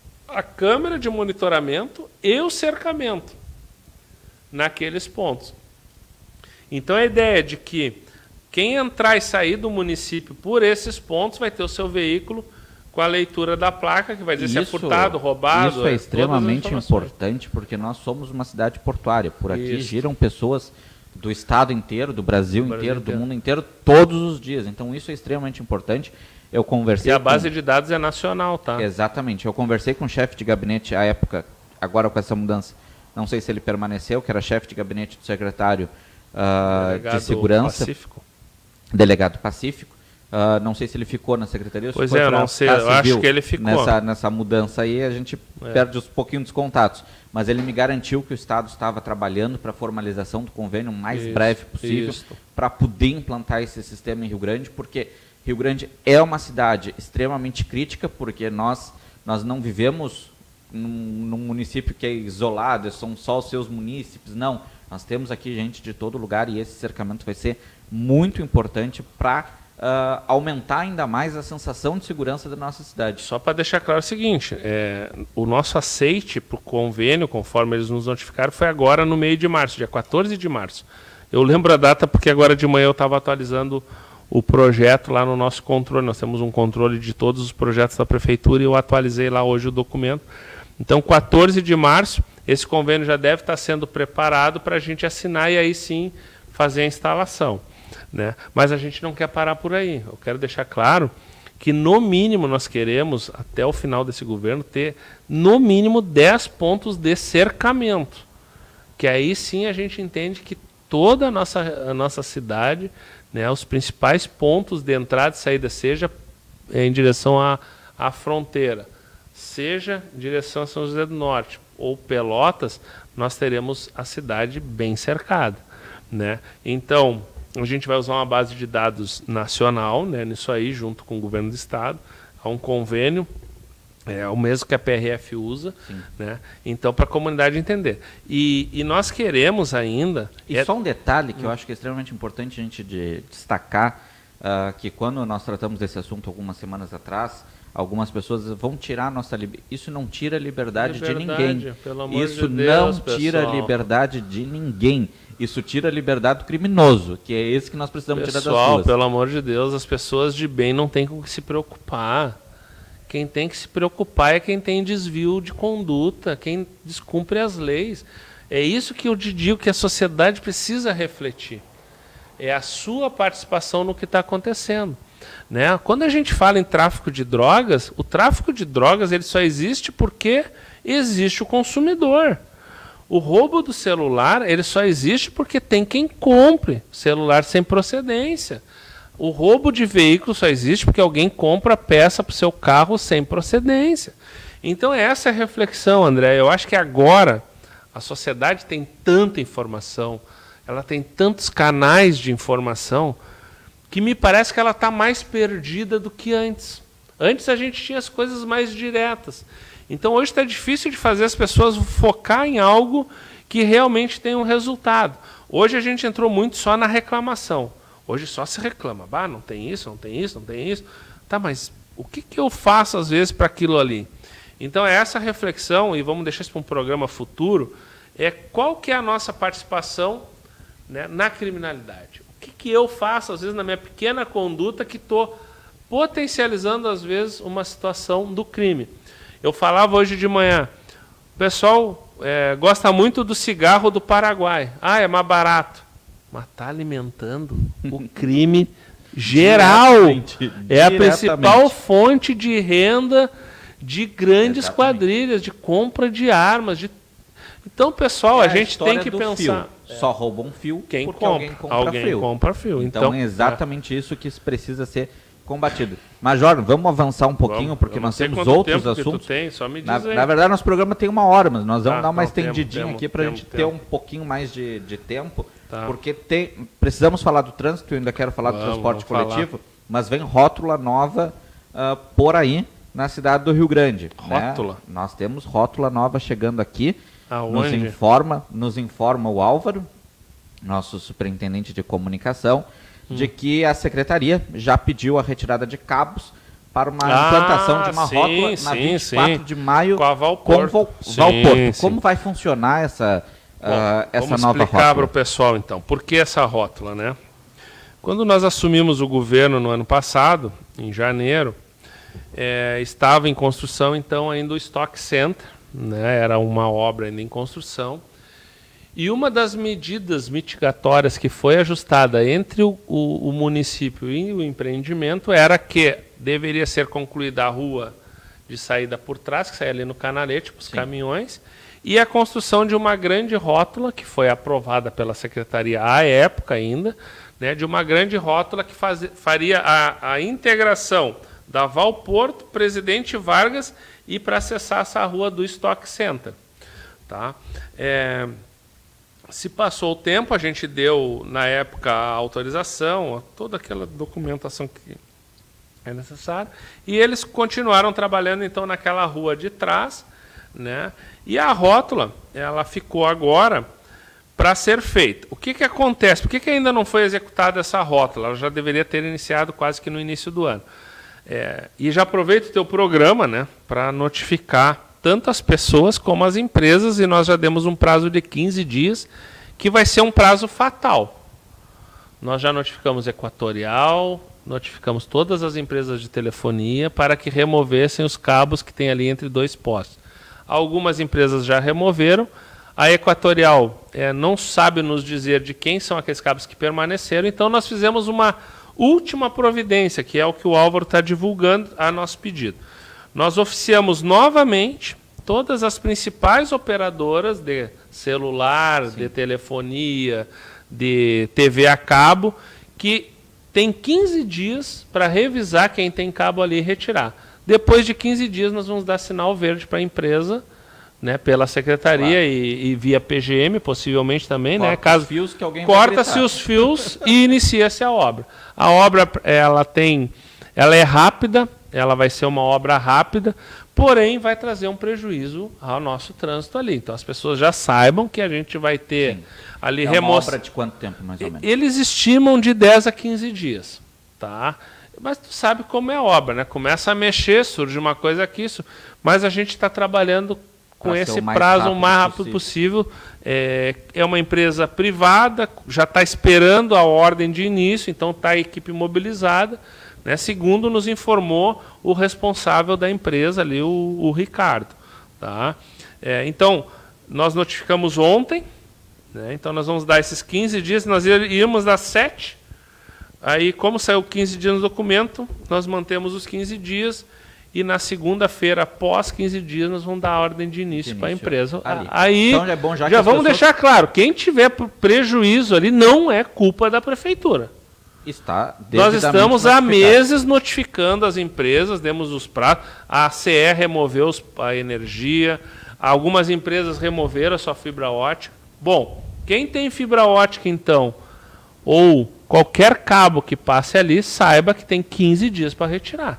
A câmera de monitoramento e o cercamento naqueles pontos. Então, a ideia é de que quem entrar e sair do município por esses pontos vai ter o seu veículo com a leitura da placa, que vai dizer isso, se é furtado, roubado. Isso é extremamente importante, porque nós somos uma cidade portuária. Por aqui isso. giram pessoas do estado inteiro, do Brasil, do Brasil inteiro, inteiro, do mundo inteiro, todos os dias. Então, isso é extremamente importante. Eu conversei e a base com... de dados é nacional, tá? Exatamente. Eu conversei com o chefe de gabinete à época, agora com essa mudança, não sei se ele permaneceu, que era chefe de gabinete do secretário uh, de Segurança. Pacífico. Delegado Pacífico. Uh, não sei se ele ficou na secretaria. Pois é, eu não sei, eu acho que ele ficou. Nessa, nessa mudança aí, a gente é. perde um pouquinho dos contatos. Mas ele me garantiu que o Estado estava trabalhando para a formalização do convênio o mais isso, breve possível, para poder implantar esse sistema em Rio Grande, porque Rio Grande é uma cidade extremamente crítica, porque nós, nós não vivemos num, num município que é isolado, são só os seus munícipes, não. Nós temos aqui gente de todo lugar, e esse cercamento vai ser muito importante para Uh, aumentar ainda mais a sensação de segurança da nossa cidade. Só para deixar claro o seguinte, é, o nosso aceite para o convênio, conforme eles nos notificaram, foi agora no meio de março, dia quatorze de março. Eu lembro a data porque agora de manhã eu estava atualizando o projeto lá no nosso controle. Nós temos um controle de todos os projetos da prefeitura e eu atualizei lá hoje o documento. Então, quatorze de março, esse convênio já deve estar sendo preparado para a gente assinar e aí sim fazer a instalação. Né? Mas a gente não quer parar por aí. Eu quero deixar claro que, no mínimo, nós queremos, até o final desse governo, ter, no mínimo, dez pontos de cercamento. Que aí sim a gente entende que toda a nossa, a nossa cidade, né, os principais pontos de entrada e saída, seja em direção à, à fronteira, seja em direção a São José do Norte ou Pelotas, nós teremos a cidade bem cercada. Né? Então, a gente vai usar uma base de dados nacional, né, nisso aí, junto com o governo do estado. Há um convênio, é o mesmo que a P R F usa, né, então, para a comunidade entender. E, e nós queremos ainda... E é... só um detalhe que eu acho que é extremamente importante a gente de destacar, uh, que quando nós tratamos desse assunto algumas semanas atrás, Algumas pessoas vão tirar a nossa liberdade. Isso não tira a liberdade, liberdade de ninguém. Pelo amor Isso de Deus, não tira pessoal. a liberdade de ninguém. Isso tira a liberdade do criminoso, que é esse que nós precisamos pessoal, tirar das ruas. Pelo amor de Deus, as pessoas de bem não têm com o que se preocupar. Quem tem que se preocupar é quem tem desvio de conduta, quem descumpre as leis. É isso que eu te digo que a sociedade precisa refletir. É a sua participação no que está acontecendo. Né? Quando a gente fala em tráfico de drogas, o tráfico de drogas ele só existe porque existe o consumidor. O roubo do celular ele só existe porque tem quem compre celular sem procedência. O roubo de veículo só existe porque alguém compra peça para o seu carro sem procedência. Então essa é a reflexão, André. Eu acho que agora a sociedade tem tanta informação, ela tem tantos canais de informação, que me parece que ela está mais perdida do que antes. Antes a gente tinha as coisas mais diretas. Então hoje está difícil de fazer as pessoas focar em algo que realmente tem um resultado. Hoje a gente entrou muito só na reclamação. Hoje só se reclama. Bah, não tem isso, não tem isso, não tem isso. Tá, mas o que, que eu faço às vezes para aquilo ali? Então é essa reflexão, e vamos deixar isso para um programa futuro, é qual que é a nossa participação, né, na criminalidade. O que, que eu faço, às vezes, na minha pequena conduta que estou potencializando, às vezes, uma situação do crime. Eu falava hoje de manhã, o pessoal é, gosta muito do cigarro do Paraguai. Ah, é mais barato. Mas está alimentando o crime geral. Diretamente, é a diretamente. principal fonte de renda de grandes Exatamente. quadrilhas, de compra de armas. De... Então, pessoal, É a gente tem que pensar... Fio. Só rouba um fio Quem porque compra, alguém compra alguém fio. compra fio. Então, Então é exatamente é. isso que precisa ser combatido. Major, vamos avançar um pouquinho, vamos, porque eu nós sei temos quanto outros tempo que assuntos. tu tem, só me diz na, aí. na verdade, nosso programa tem uma hora, mas nós vamos Tá, dar uma não, estendidinha temos, aqui para a temos, gente temos, ter temos. um pouquinho mais de, de tempo, Tá. porque tem, precisamos falar do trânsito, eu ainda quero falar Vamos, do transporte vamos coletivo, mas vem rótula nova uh, por aí na cidade do Rio Grande. Rótula? Né? Nós temos rótula nova chegando aqui. Aonde? Nos informa, nos informa o Álvaro, nosso superintendente de comunicação, hum. de que a secretaria já pediu a retirada de cabos para uma ah, implantação de uma sim, rótula na sim, vinte e quatro sim. de maio com a Valporto. com Val, sim, Valporto. sim. Como vai funcionar essa, Bom, uh, essa vamos nova explicar rótula? para o pessoal, então, por que essa rótula, né? Quando nós assumimos o governo no ano passado, em janeiro, é, estava em construção, então, ainda o Stock Center, né? Era uma obra ainda em construção. E uma das medidas mitigatórias que foi ajustada entre o, o, o município e o empreendimento era que deveria ser concluída a rua de saída por trás, que sai ali no canalete, para os caminhões, e a construção de uma grande rótula, que foi aprovada pela secretaria à época ainda, né, de uma grande rótula que faz, faria a, a integração da Valporto, Presidente Vargas, e para acessar essa rua do Stock Center. Tá? É... Se passou o tempo, a gente deu, na época, a autorização, toda aquela documentação que é necessária, e eles continuaram trabalhando, então, naquela rua de trás, né? E a rótula, ela ficou agora para ser feita. O que, que acontece? Por que, que ainda não foi executada essa rótula? Ela já deveria ter iniciado quase que no início do ano. É, e já aproveito o teu programa, né, para notificar tanto as pessoas como as empresas, e nós já demos um prazo de quinze dias, que vai ser um prazo fatal. Nós já notificamos Equatorial, notificamos todas as empresas de telefonia para que removessem os cabos que tem ali entre dois postes. Algumas empresas já removeram, a Equatorial é, não sabe nos dizer de quem são aqueles cabos que permaneceram, então nós fizemos uma última providência, que é o que o Álvaro está divulgando a nosso pedido. Nós oficiamos novamente todas as principais operadoras de celular, Sim. de telefonia, de T V a cabo, que tem quinze dias para revisar quem tem cabo ali e retirar. Depois de quinze dias nós vamos dar sinal verde para a empresa, né, pela secretaria claro. e, e via P G M, possivelmente também, Corta né, caso os fios que alguém corta-se os fios e inicia-se a obra. A obra ela tem, ela é rápida. Ela vai ser uma obra rápida, porém vai trazer um prejuízo ao nosso trânsito ali. Então as pessoas já saibam que a gente vai ter Sim. ali é remoção. Uma obra de quanto tempo, mais ou menos? Eles estimam de dez a quinze dias. Tá? Mas tu sabe como é a obra, né? Começa a mexer, surge uma coisa aqui, isso, mas a gente está trabalhando com pra esse prazo o mais rápido possível. possível. É, é uma empresa privada, já está esperando a ordem de início, então está a equipe mobilizada. Né? Segundo nos informou o responsável da empresa, ali, o, o Ricardo. Tá? É, então, nós notificamos ontem, né? Então nós vamos dar esses quinze dias, nós íamos dar sete. Aí, como saiu quinze dias no documento, nós mantemos os quinze dias e na segunda-feira, após quinze dias, nós vamos dar a ordem de início, início para a empresa. Ali. Aí, então, é bom já já vamos pessoas... deixar claro, quem tiver prejuízo ali não é culpa da prefeitura. Está Nós estamos há meses notificando as empresas, demos os prazos, a C E removeu os, a energia, algumas empresas removeram a sua fibra ótica. Bom, quem tem fibra ótica, então, ou qualquer cabo que passe ali, saiba que tem quinze dias para retirar.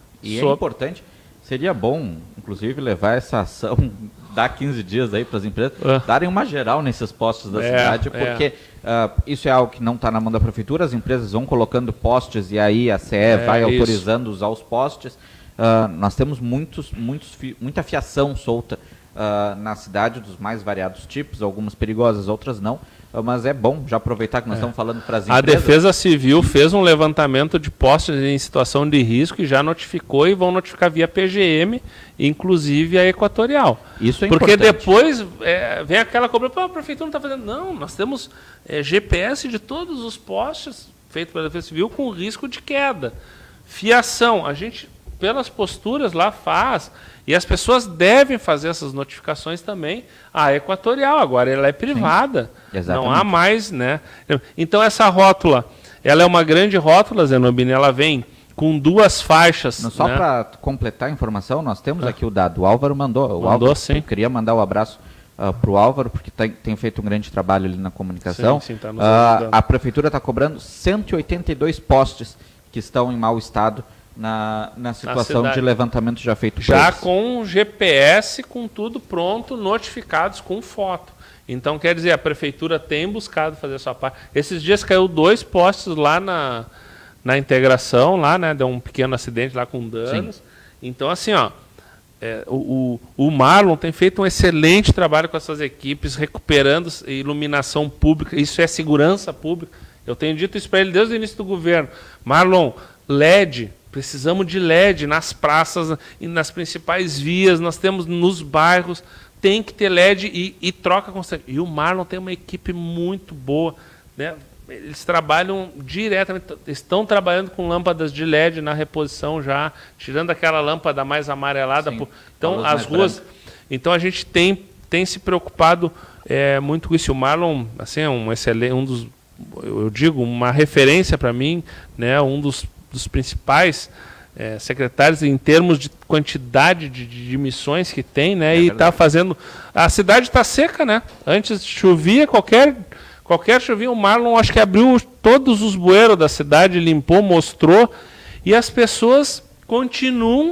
E so... é importante, seria bom, inclusive, levar essa ação, dar quinze dias aí para as empresas, é. darem uma geral nesses postos da é, cidade, porque é. uh, isso é algo que não está na mão da prefeitura, as empresas vão colocando postes e aí a C E é, vai autorizando usar os postes. Uh, nós temos muitos, muitos, muita fiação solta uh, na cidade, dos mais variados tipos, algumas perigosas, outras não. Mas é bom já aproveitar que nós é. estamos falando para as empresas. A Defesa Civil fez um levantamento de postes em situação de risco e já notificou e vão notificar via P G M, inclusive a Equatorial. Isso é Porque importante. depois é, vem aquela cobrança, a prefeitura não está fazendo. Não, nós temos é, G P S de todos os postes feitos pela Defesa Civil com risco de queda. Fiação, a gente, pelas posturas lá, faz. E as pessoas devem fazer essas notificações também à Equatorial. Agora ela é privada. Sim, não há mais, né? Então essa rótula, ela é uma grande rótula, Zenobini, ela vem com duas faixas. Não, só né? para completar a informação, nós temos ah. aqui o dado. O Álvaro mandou. O mandou, Álvaro, sim. Eu queria mandar o um abraço uh, para o Álvaro, porque tem, tem feito um grande trabalho ali na comunicação. Sim, sim, tá nos uh, a prefeitura está cobrando cento e oitenta e dois postes que estão em mau estado na, na situação na de levantamento já feito por já eles. Com G P S, com tudo pronto, notificados com foto. Então, quer dizer, a prefeitura tem buscado fazer a sua parte. Esses dias caiu dois postes lá na, na integração, lá, né? Deu um pequeno acidente lá com danos. Sim. Então, assim, ó, é, o, o Marlon tem feito um excelente trabalho com as suas equipes, recuperando iluminação pública. Isso é segurança pública. Eu tenho dito isso para ele desde o início do governo. Marlon, L E D, precisamos de L E D nas praças e nas principais vias, nós temos nos bairros, tem que ter L E D e, e troca constante. E o Marlon tem uma equipe muito boa, né? Eles trabalham diretamente, estão trabalhando com lâmpadas de L E D na reposição já, tirando aquela lâmpada mais amarelada. Sim, por, então, as ruas. Branca. Então a gente tem, tem se preocupado é, muito com isso. O Marlon, assim, é um excelente, um dos, eu digo, uma referência para mim, né? Um dos dos principais é, secretários em termos de quantidade de, de missões que tem, né? É e está fazendo... A cidade está seca, né? Antes chovia, qualquer, qualquer chovia, o Marlon acho que abriu todos os bueiros da cidade, limpou, mostrou, e as pessoas continuam,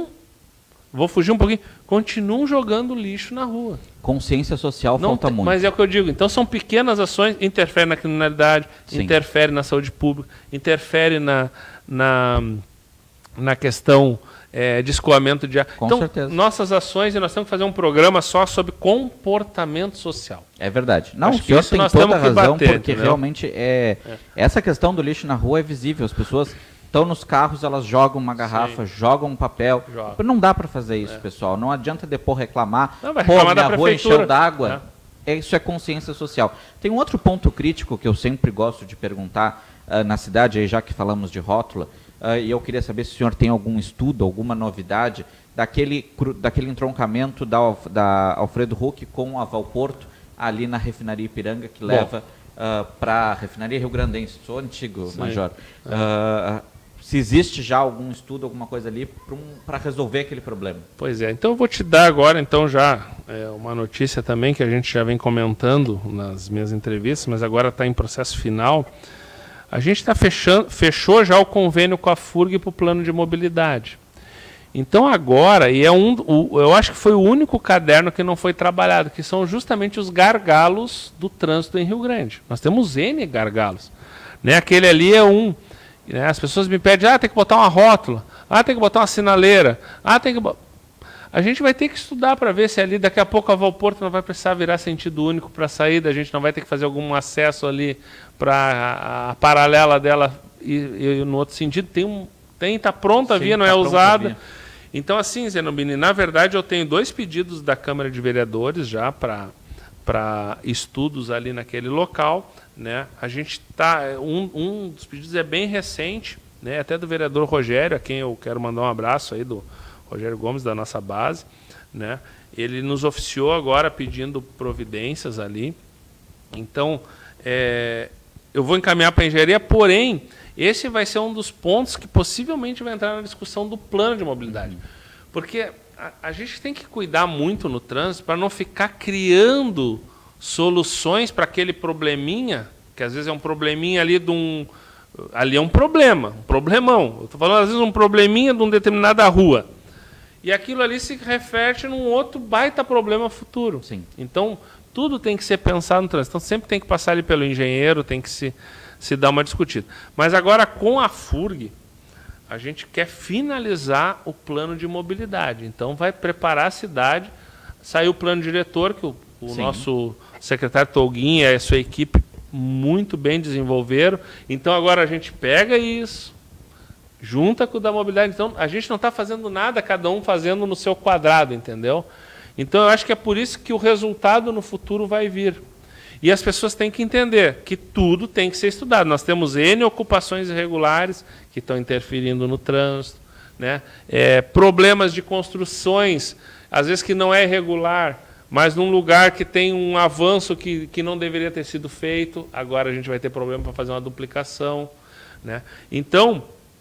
vou fugir um pouquinho, continuam jogando lixo na rua. Consciência social Não falta tem, muito. Mas é o que eu digo. Então são pequenas ações, interferem na criminalidade, Sim. interferem na saúde pública, interferem na, na, na questão é, de escoamento de ar. Com então, certeza. Nossas ações, e nós temos que fazer um programa só sobre comportamento social. É verdade. Não, Acho o senhor tem toda a razão, bater, porque entendeu? realmente é, é. essa questão do lixo na rua é visível. As pessoas estão nos carros, elas jogam uma garrafa, Sim. jogam um papel. Joga. Não dá para fazer isso, é. pessoal. Não adianta depois reclamar. Não, vai reclamar Pô, da minha rua prefeitura. encheu d'água. É. Isso é consciência social. Tem um outro ponto crítico que eu sempre gosto de perguntar uh, na cidade, aí já que falamos de rótula, uh, e eu queria saber se o senhor tem algum estudo, alguma novidade daquele, daquele entroncamento da, da Alfredo Huck com a Valporto, ali na refinaria Ipiranga, que Bom. leva uh, para a refinaria Rio Grandense. Sou antigo, Sim. Major. Uh, se existe já algum estudo, alguma coisa ali para um, resolver aquele problema. Pois é, então eu vou te dar agora então já é, uma notícia também que a gente já vem comentando nas minhas entrevistas, mas agora está em processo final. A gente está fechando, fechou já o convênio com a FURG para o plano de mobilidade. Então agora, e é um, o, eu acho que foi o único caderno que não foi trabalhado, que são justamente os gargalos do trânsito em Rio Grande. Nós temos N gargalos. Né? Aquele ali é um... Né? As pessoas me pedem, ah, tem que botar uma rótula, ah, tem que botar uma sinaleira, ah, tem que... A gente vai ter que estudar para ver se ali, daqui a pouco a Valporto não vai precisar virar sentido único para a saída, a gente não vai ter que fazer algum acesso ali para a, a paralela dela e, e no outro sentido. Tem, um, tem tá pronta a via, não tá é usada. Então, assim, Zenobini, na verdade eu tenho dois pedidos da Câmara de Vereadores já para para estudos ali naquele local. Né? A gente tá, um, um dos pedidos é bem recente, né? Até do vereador Rogério, a quem eu quero mandar um abraço aí, do Rogério Gomes, da nossa base. Né? Ele nos oficiou agora pedindo providências ali. Então, é, eu vou encaminhar para a engenharia, porém, esse vai ser um dos pontos que possivelmente vai entrar na discussão do plano de mobilidade. Uhum. Porque a, a gente tem que cuidar muito no trânsito para não ficar criando soluções para aquele probleminha, que às vezes é um probleminha ali de um... Ali é um problema, um problemão. Eu estou falando, às vezes, um probleminha de uma determinada rua. E aquilo ali se reflete num outro baita problema futuro. Sim. Então, tudo tem que ser pensado no trânsito. Então, sempre tem que passar ali pelo engenheiro, tem que se, se dar uma discutida. Mas agora, com a FURG, a gente quer finalizar o plano de mobilidade. Então, vai preparar a cidade. Saiu o plano diretor, que o, o nosso secretário Tolguinha e a sua equipe muito bem desenvolveram. Então, agora a gente pega isso, junta com o da mobilidade. Então, a gente não está fazendo nada, cada um fazendo no seu quadrado, entendeu? Então, eu acho que é por isso que o resultado no futuro vai vir. E as pessoas têm que entender que tudo tem que ser estudado. Nós temos N ocupações irregulares que estão interferindo no trânsito, né? É, problemas de construções, às vezes que não é irregular, mas num lugar que tem um avanço que, que não deveria ter sido feito, agora a gente vai ter problema para fazer uma duplicação. Né? Então,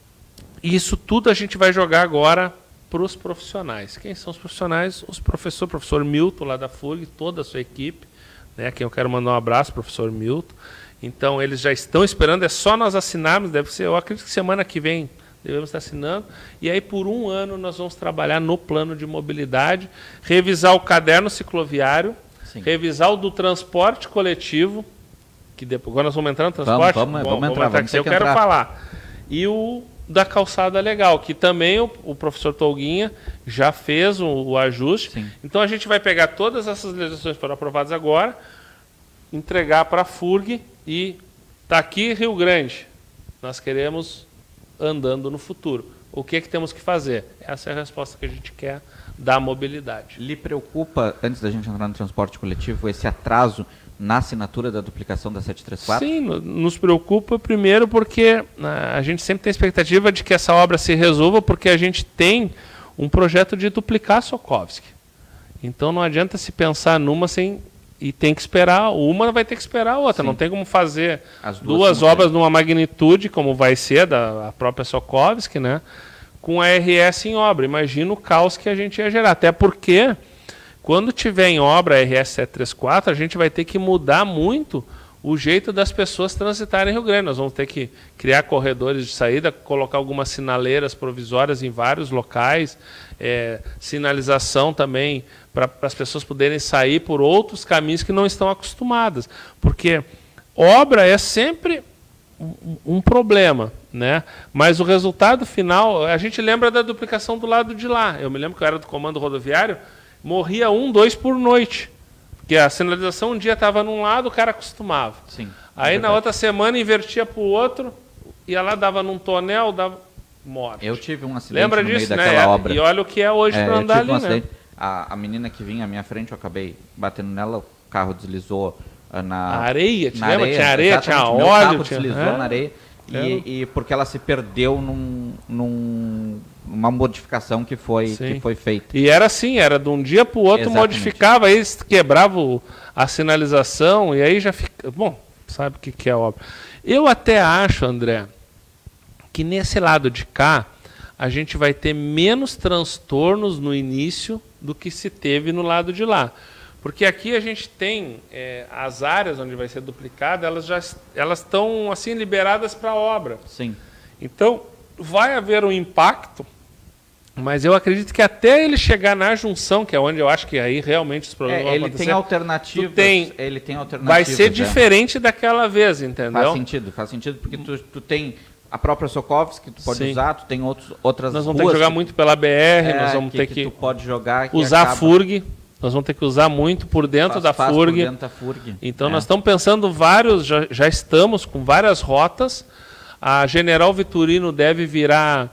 isso tudo a gente vai jogar agora para os profissionais. Quem são os profissionais? Os professor, professor Milton, lá da FURG, toda a sua equipe, né? Quem eu quero mandar um abraço, professor Milton. Então, eles já estão esperando, é só nós assinarmos, deve ser, eu acredito que semana que vem devemos estar assinando, e aí por um ano nós vamos trabalhar no plano de mobilidade, revisar o caderno cicloviário, Sim. revisar o do transporte coletivo, que depois, agora nós vamos entrar no transporte, vamos, vamos, Bom, vamos entrar, vamos entrar vamos eu quero entrar. falar. E o da calçada legal, que também o, o professor Tolguinha já fez o, o ajuste. Sim. Então a gente vai pegar todas essas legislações que foram aprovadas agora, entregar para a FURG e está aqui Rio Grande. Nós queremos andando no futuro. O que é que temos que fazer? Essa é a resposta que a gente quer da mobilidade. Lhe preocupa, antes da gente entrar no transporte coletivo, esse atraso na assinatura da duplicação da setecentos e trinta e quatro? Sim, nos preocupa primeiro porque a gente sempre tem a expectativa de que essa obra se resolva, porque a gente tem um projeto de duplicar a Sokovski. Então não adianta se pensar numa sem... E tem que esperar, uma vai ter que esperar a outra. Sim. Não tem como fazer As duas, duas obras numa magnitude, como vai ser da a própria Sokovski, né? Com a R S em obra. Imagina o caos que a gente ia gerar. Até porque, quando tiver em obra a R S setecentos e trinta e quatro, a gente vai ter que mudar muito o jeito das pessoas transitarem em Rio Grande. Nós vamos ter que criar corredores de saída, colocar algumas sinaleiras provisórias em vários locais, é, sinalização também para as pessoas poderem sair por outros caminhos que não estão acostumadas. Porque obra é sempre um, um problema, né? Mas o resultado final, a gente lembra da duplicação do lado de lá. Eu me lembro que eu era do comando rodoviário, morria um, dois por noite. Porque a sinalização um dia estava num lado, o cara acostumava. Sim, aí é na outra semana invertia para o outro, ia lá, dava num tonel, dava morte. Eu tive um acidente Lembra no disso, meio né? daquela obra. E olha o que é hoje é, para andar ali, um né? A, a menina que vinha à minha frente, eu acabei batendo nela, o carro deslizou uh, na a areia. Te na lembra? areia, Tinha areia, tinha óleo. Meu carro tinha... deslizou é. na areia e, é. e porque ela se perdeu num, num, numa modificação que foi, que foi feita. E era assim, era de um dia para o outro, Exatamente. modificava, aí quebrava o, a sinalização e aí já fica... Bom, sabe o que, que é obra. Eu até acho, André, que nesse lado de cá, a gente vai ter menos transtornos no início do que se teve no lado de lá. Porque aqui a gente tem é, as áreas onde vai ser duplicada, elas já elas estão assim liberadas para a obra. Sim. Então, vai haver um impacto, mas eu acredito que até ele chegar na junção, que é onde eu acho que aí realmente os problemas é, vão ele acontecer. Tem alternativas, tem, ele tem alternativas. Vai ser é. diferente daquela vez, entendeu? Faz sentido, faz sentido, porque tu, tu tem... A própria Sokovski, que tu pode Sim. usar, tu tem outros, outras Nós vamos ruas ter que jogar que, muito pela B R, é, nós vamos que, ter que, que, tu pode jogar, que usar a acaba- FURG, nós vamos ter que usar muito por dentro faz- da faz FURG. por dentro da FURG. Então É. nós estamos pensando vários, já, já estamos com várias rotas. A General Vitorino deve virar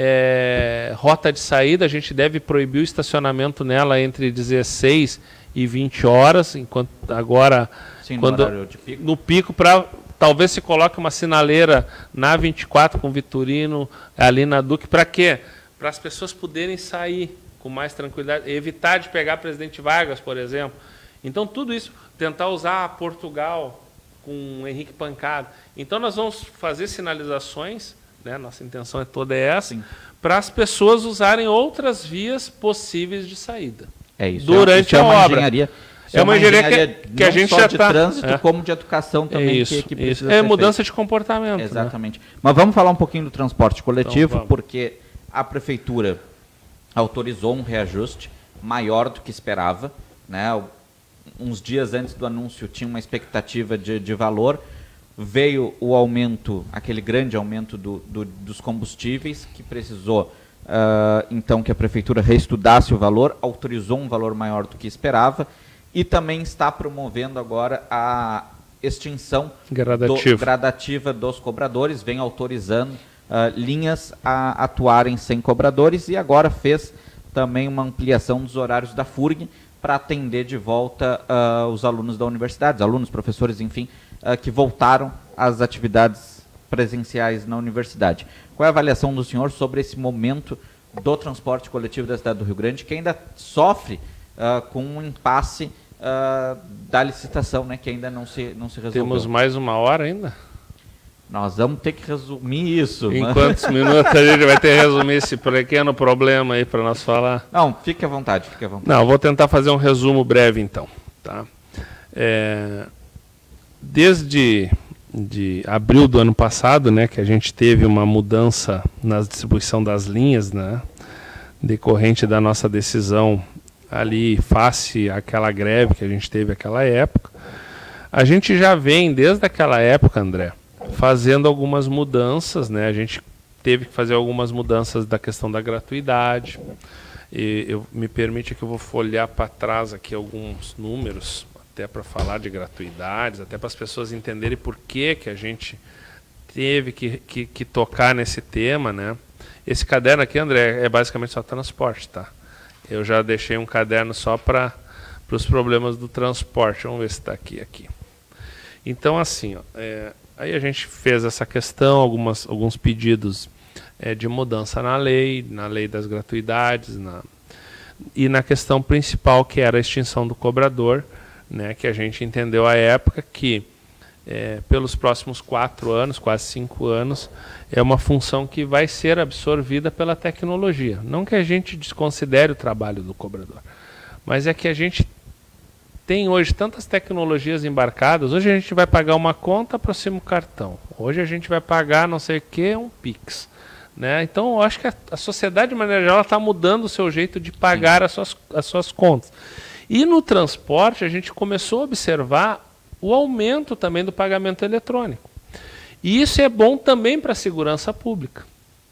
é, rota de saída, a gente deve proibir o estacionamento nela entre dezesseis e vinte horas, enquanto agora Sim, no quando, horário de pico. no pico, para talvez se coloque uma sinaleira na vinte e quatro com Vitorino, ali na Duque, para quê? Para as pessoas poderem sair com mais tranquilidade, evitar de pegar Presidente Vargas, por exemplo. Então, tudo isso, tentar usar Portugal com Henrique Pancada. Então, nós vamos fazer sinalizações, né? Nossa intenção é toda essa, para as pessoas usarem outras vias possíveis de saída. É isso. Durante é, isso a é uma obra. Engenharia, isso É uma engenharia que- que a não gente só já de tá- trânsito, é. como de educação também. É isso, que, que isso. precisa É ser mudança feito. de comportamento. né? Exatamente. Mas vamos falar um pouquinho do transporte coletivo, Então, vamos. porque a prefeitura autorizou um reajuste maior do que esperava, né? O- Uns dias antes do anúncio tinha uma expectativa de, de valor, veio o aumento, aquele grande aumento do, do, dos combustíveis, que precisou, ah, então, que a prefeitura reestudasse o valor, autorizou um valor maior do que esperava, e também está promovendo agora a extinção Gradativo. do, gradativa dos cobradores, vem autorizando ah, linhas a atuarem sem cobradores, e agora fez também uma ampliação dos horários da FURG para atender de volta ah, os alunos da universidade, os alunos, professores, enfim, ah, que voltaram às atividades presenciais na universidade. Qual é a avaliação do senhor sobre esse momento do transporte coletivo da cidade do Rio Grande, que ainda sofre ah, com um impasse ah, da licitação, né, que ainda não se, não se resolveu? Temos mais uma hora ainda? Nós vamos ter que resumir isso. Em mas- quantos minutos a gente vai ter que resumir esse pequeno problema aí para nós falar? Não, fique à vontade, fique à vontade. Não, vou tentar fazer um resumo breve então. Tá? É, desde de abril do ano passado, né, que a gente teve uma mudança na distribuição das linhas, né, decorrente da nossa decisão ali face àquela greve que a gente teve naquela época, a gente já vem desde aquela época, André, fazendo algumas mudanças, né? A gente teve que fazer algumas mudanças da questão da gratuidade. E eu me permite que eu vou folhear para trás aqui alguns números, até para falar de gratuidades, até para as pessoas entenderem por que que a gente teve que, que, que tocar nesse tema, né? Esse caderno aqui, André, é basicamente só transporte, tá? Eu já deixei um caderno só para os problemas do transporte. Vamos ver se está aqui, aqui. Então, assim, ó, é, aí a gente fez essa questão, algumas, alguns pedidos é, de mudança na lei, na lei das gratuidades, na, e na questão principal, que era a extinção do cobrador, né, que a gente entendeu à época que, é, pelos próximos quatro anos, quase cinco anos, é uma função que vai ser absorvida pela tecnologia. Não que a gente desconsidere o trabalho do cobrador, mas é que a gente tem hoje tantas tecnologias embarcadas. Hoje a gente vai pagar uma conta, aproxima o cartão. Hoje a gente vai pagar não sei o que, um Pix. Né? Então eu acho que a, a sociedade, de maneira geral, está mudando o seu jeito de pagar as suas, as suas contas. E no transporte a gente começou a observar o aumento também do pagamento eletrônico. E isso é bom também para a segurança pública.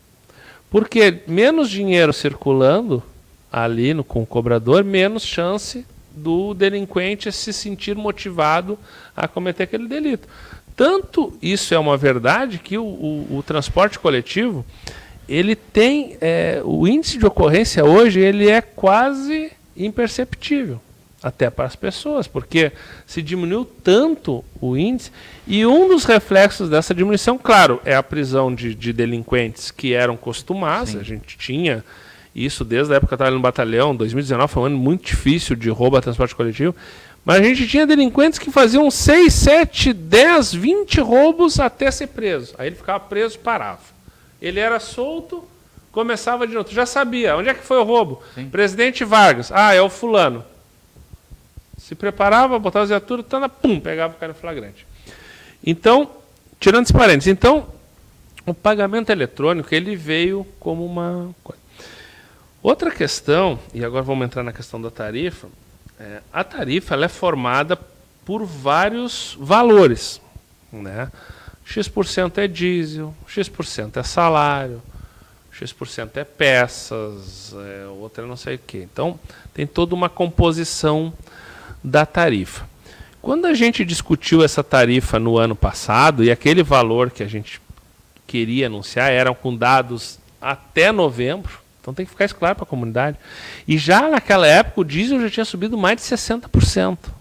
Porque menos dinheiro circulando ali no, com o cobrador, menos chance do delinquente se sentir motivado a cometer aquele delito. Tanto isso é uma verdade que o, o, o transporte coletivo, ele tem, é, o índice de ocorrência hoje, ele é quase imperceptível, até para as pessoas, porque se diminuiu tanto o índice, e um dos reflexos dessa diminuição, claro, é a prisão de, de delinquentes que eram costumados. Sim. A gente tinha isso desde a época que eu estava no batalhão. Dois mil e dezenove foi um ano muito difícil de roubo a transporte coletivo, mas a gente tinha delinquentes que faziam seis, sete, dez, vinte roubos até ser preso. Aí ele ficava preso e parava. Ele era solto, começava de novo. Tu já sabia, onde é que foi o roubo? Sim. Presidente Vargas. Ah, é o fulano. Se preparava, botava as viaturas, tana, pum, pegava o cara em flagrante. Então, tirando esse parênteses, então, o pagamento eletrônico, ele veio como uma coisa. Outra questão, e agora vamos entrar na questão da tarifa, é, a tarifa ela é formada por vários valores, né? X por cento é diesel, X por cento é salário, X por cento é peças, é, outra não sei o quê. Então, tem toda uma composição da tarifa. Quando a gente discutiu essa tarifa no ano passado, e aquele valor que a gente queria anunciar eram com dados até novembro, então tem que ficar isso claro para a comunidade. E já naquela época o diesel já tinha subido mais de sessenta por cento.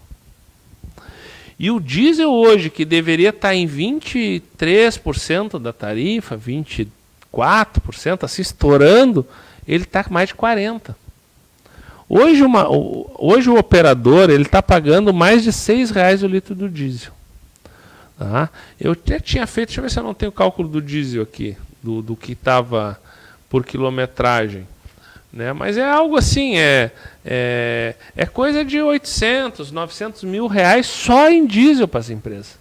E o diesel hoje, que deveria estar em vinte e três por cento da tarifa, vinte e quatro por cento, assim, estourando, ele está com mais de quarenta por cento. Hoje, uma, hoje o operador está pagando mais de seis reais o litro do diesel. Tá? Eu até tinha feito, deixa eu ver se eu não tenho o cálculo do diesel aqui, do, do que estava por quilometragem. Né? Mas é algo assim, é, é, é coisa de oitocentos, novecentos mil reais só em diesel para as empresas.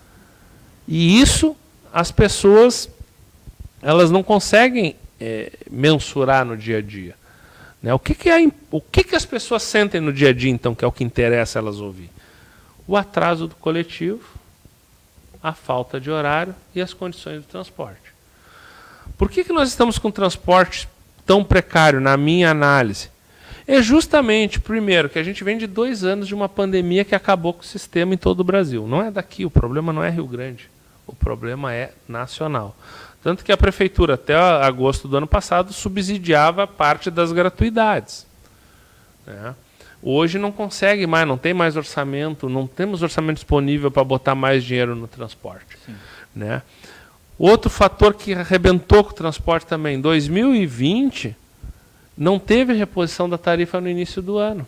E isso as pessoas elas não conseguem é, mensurar no dia a dia. Né? O, que, que, é, o que, que as pessoas sentem no dia a dia, então, que é o que interessa elas ouvir? O atraso do coletivo, a falta de horário e as condições do transporte. Por que, que nós estamos com transporte tão precário, na minha análise? É justamente, primeiro, que a gente vem de dois anos de uma pandemia que acabou com o sistema em todo o Brasil. Não é daqui, o problema não é Rio Grande, o problema é nacional. Tanto que a prefeitura, até agosto do ano passado, subsidiava parte das gratuidades. Né? Hoje não consegue mais, não tem mais orçamento, não temos orçamento disponível para botar mais dinheiro no transporte. Né? Outro fator que arrebentou com o transporte também, em dois mil e vinte, não teve reposição da tarifa no início do ano.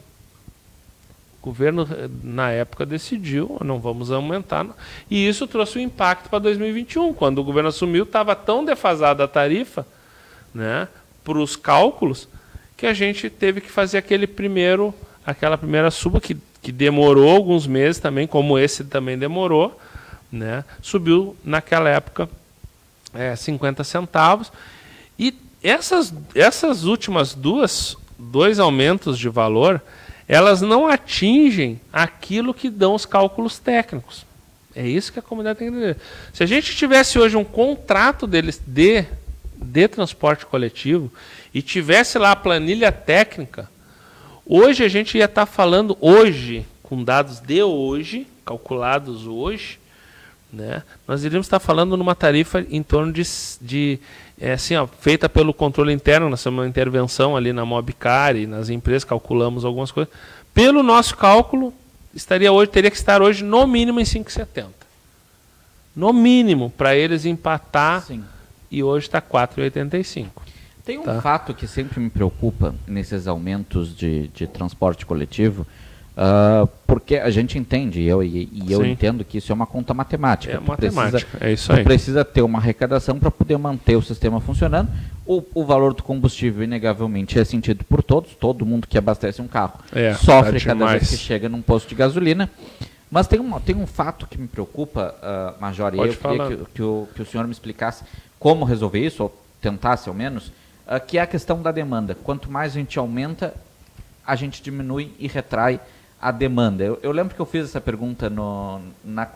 O governo, na época, decidiu, não vamos aumentar. E isso trouxe um impacto para dois mil e vinte e um. Quando o governo assumiu, estava tão defasada a tarifa, né, para os cálculos, que a gente teve que fazer aquele primeiro, aquela primeira suba, que, que demorou alguns meses também, como esse também demorou. Né, subiu, naquela época, é, cinquenta centavos. E essas, essas últimas duas, dois aumentos de valor, elas não atingem aquilo que dão os cálculos técnicos. É isso que a comunidade tem que entender. Se a gente tivesse hoje um contrato deles de, de transporte coletivo e tivesse lá a planilha técnica, hoje a gente ia estar falando, hoje, com dados de hoje, calculados hoje, né, nós iríamos estar falando numa tarifa em torno de, de é assim, ó, feita pelo controle interno, nós temos uma intervenção ali na Mobcar e nas empresas, calculamos algumas coisas. Pelo nosso cálculo, estaria hoje, teria que estar hoje no mínimo em cinco reais e setenta centavos. No mínimo, para eles empatar. Sim. E hoje está quatro reais e oitenta e cinco centavos. Tem um tá? fato que sempre me preocupa nesses aumentos de, de transporte coletivo, Uh, porque a gente entende, eu, e, e eu entendo que isso é uma conta matemática. É matemática, precisa, é isso aí. Tu precisa ter uma arrecadação para poder manter o sistema funcionando. O, o valor do combustível, inegavelmente, é sentido por todos. Todo mundo que abastece um carro é, sofre é cada vez que chega num posto de gasolina. Mas tem um, tem um fato que me preocupa, uh, Major, e eu queria que, que, o, que o senhor me explicasse como resolver isso, ou tentasse ao menos, uh, que é a questão da demanda. Quanto mais a gente aumenta, a gente diminui e retrai a demanda. Eu, eu lembro que eu fiz essa pergunta no, na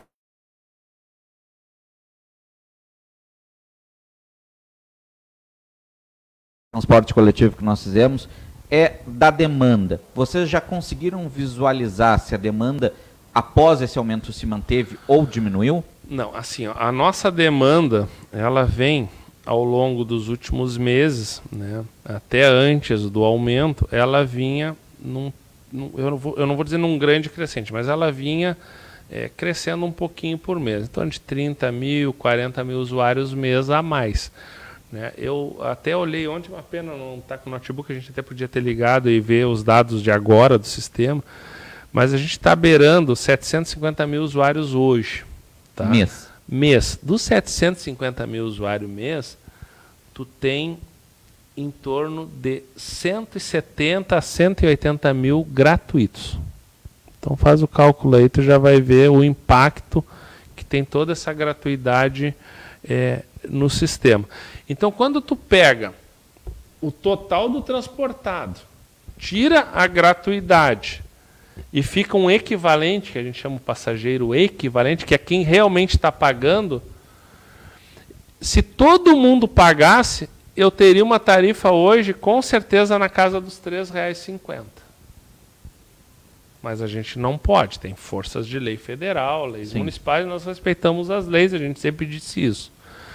transporte coletivo que nós fizemos, é da demanda. Vocês já conseguiram visualizar se a demanda, após esse aumento, se manteve ou diminuiu? Não, assim, ó, a nossa demanda, ela vem ao longo dos últimos meses, né, até antes do aumento, ela vinha num Eu não, vou, eu não vou dizer num grande crescente, mas ela vinha é, crescendo um pouquinho por mês, em torno de trinta mil, quarenta mil usuários mês a mais. Né? Eu até olhei ontem, uma pena não estar com o notebook, a gente até podia ter ligado e ver os dados de agora do sistema, mas a gente está beirando setecentos e cinquenta mil usuários hoje. Tá? Mês. Mês. Dos setecentos e cinquenta mil usuários mês, tu tem em torno de cento e setenta a cento e oitenta mil gratuitos. Então faz o cálculo aí, tu já vai ver o impacto que tem toda essa gratuidade é, no sistema. Então quando tu pega o total do transportado, tira a gratuidade e fica um equivalente, que a gente chama o passageiro equivalente, que é quem realmente está pagando, se todo mundo pagasse, eu teria uma tarifa hoje, com certeza, na casa dos três reais e cinquenta centavos. Mas a gente não pode, tem forças de lei federal, leis Sim. municipais, nós respeitamos as leis, a gente sempre disse isso.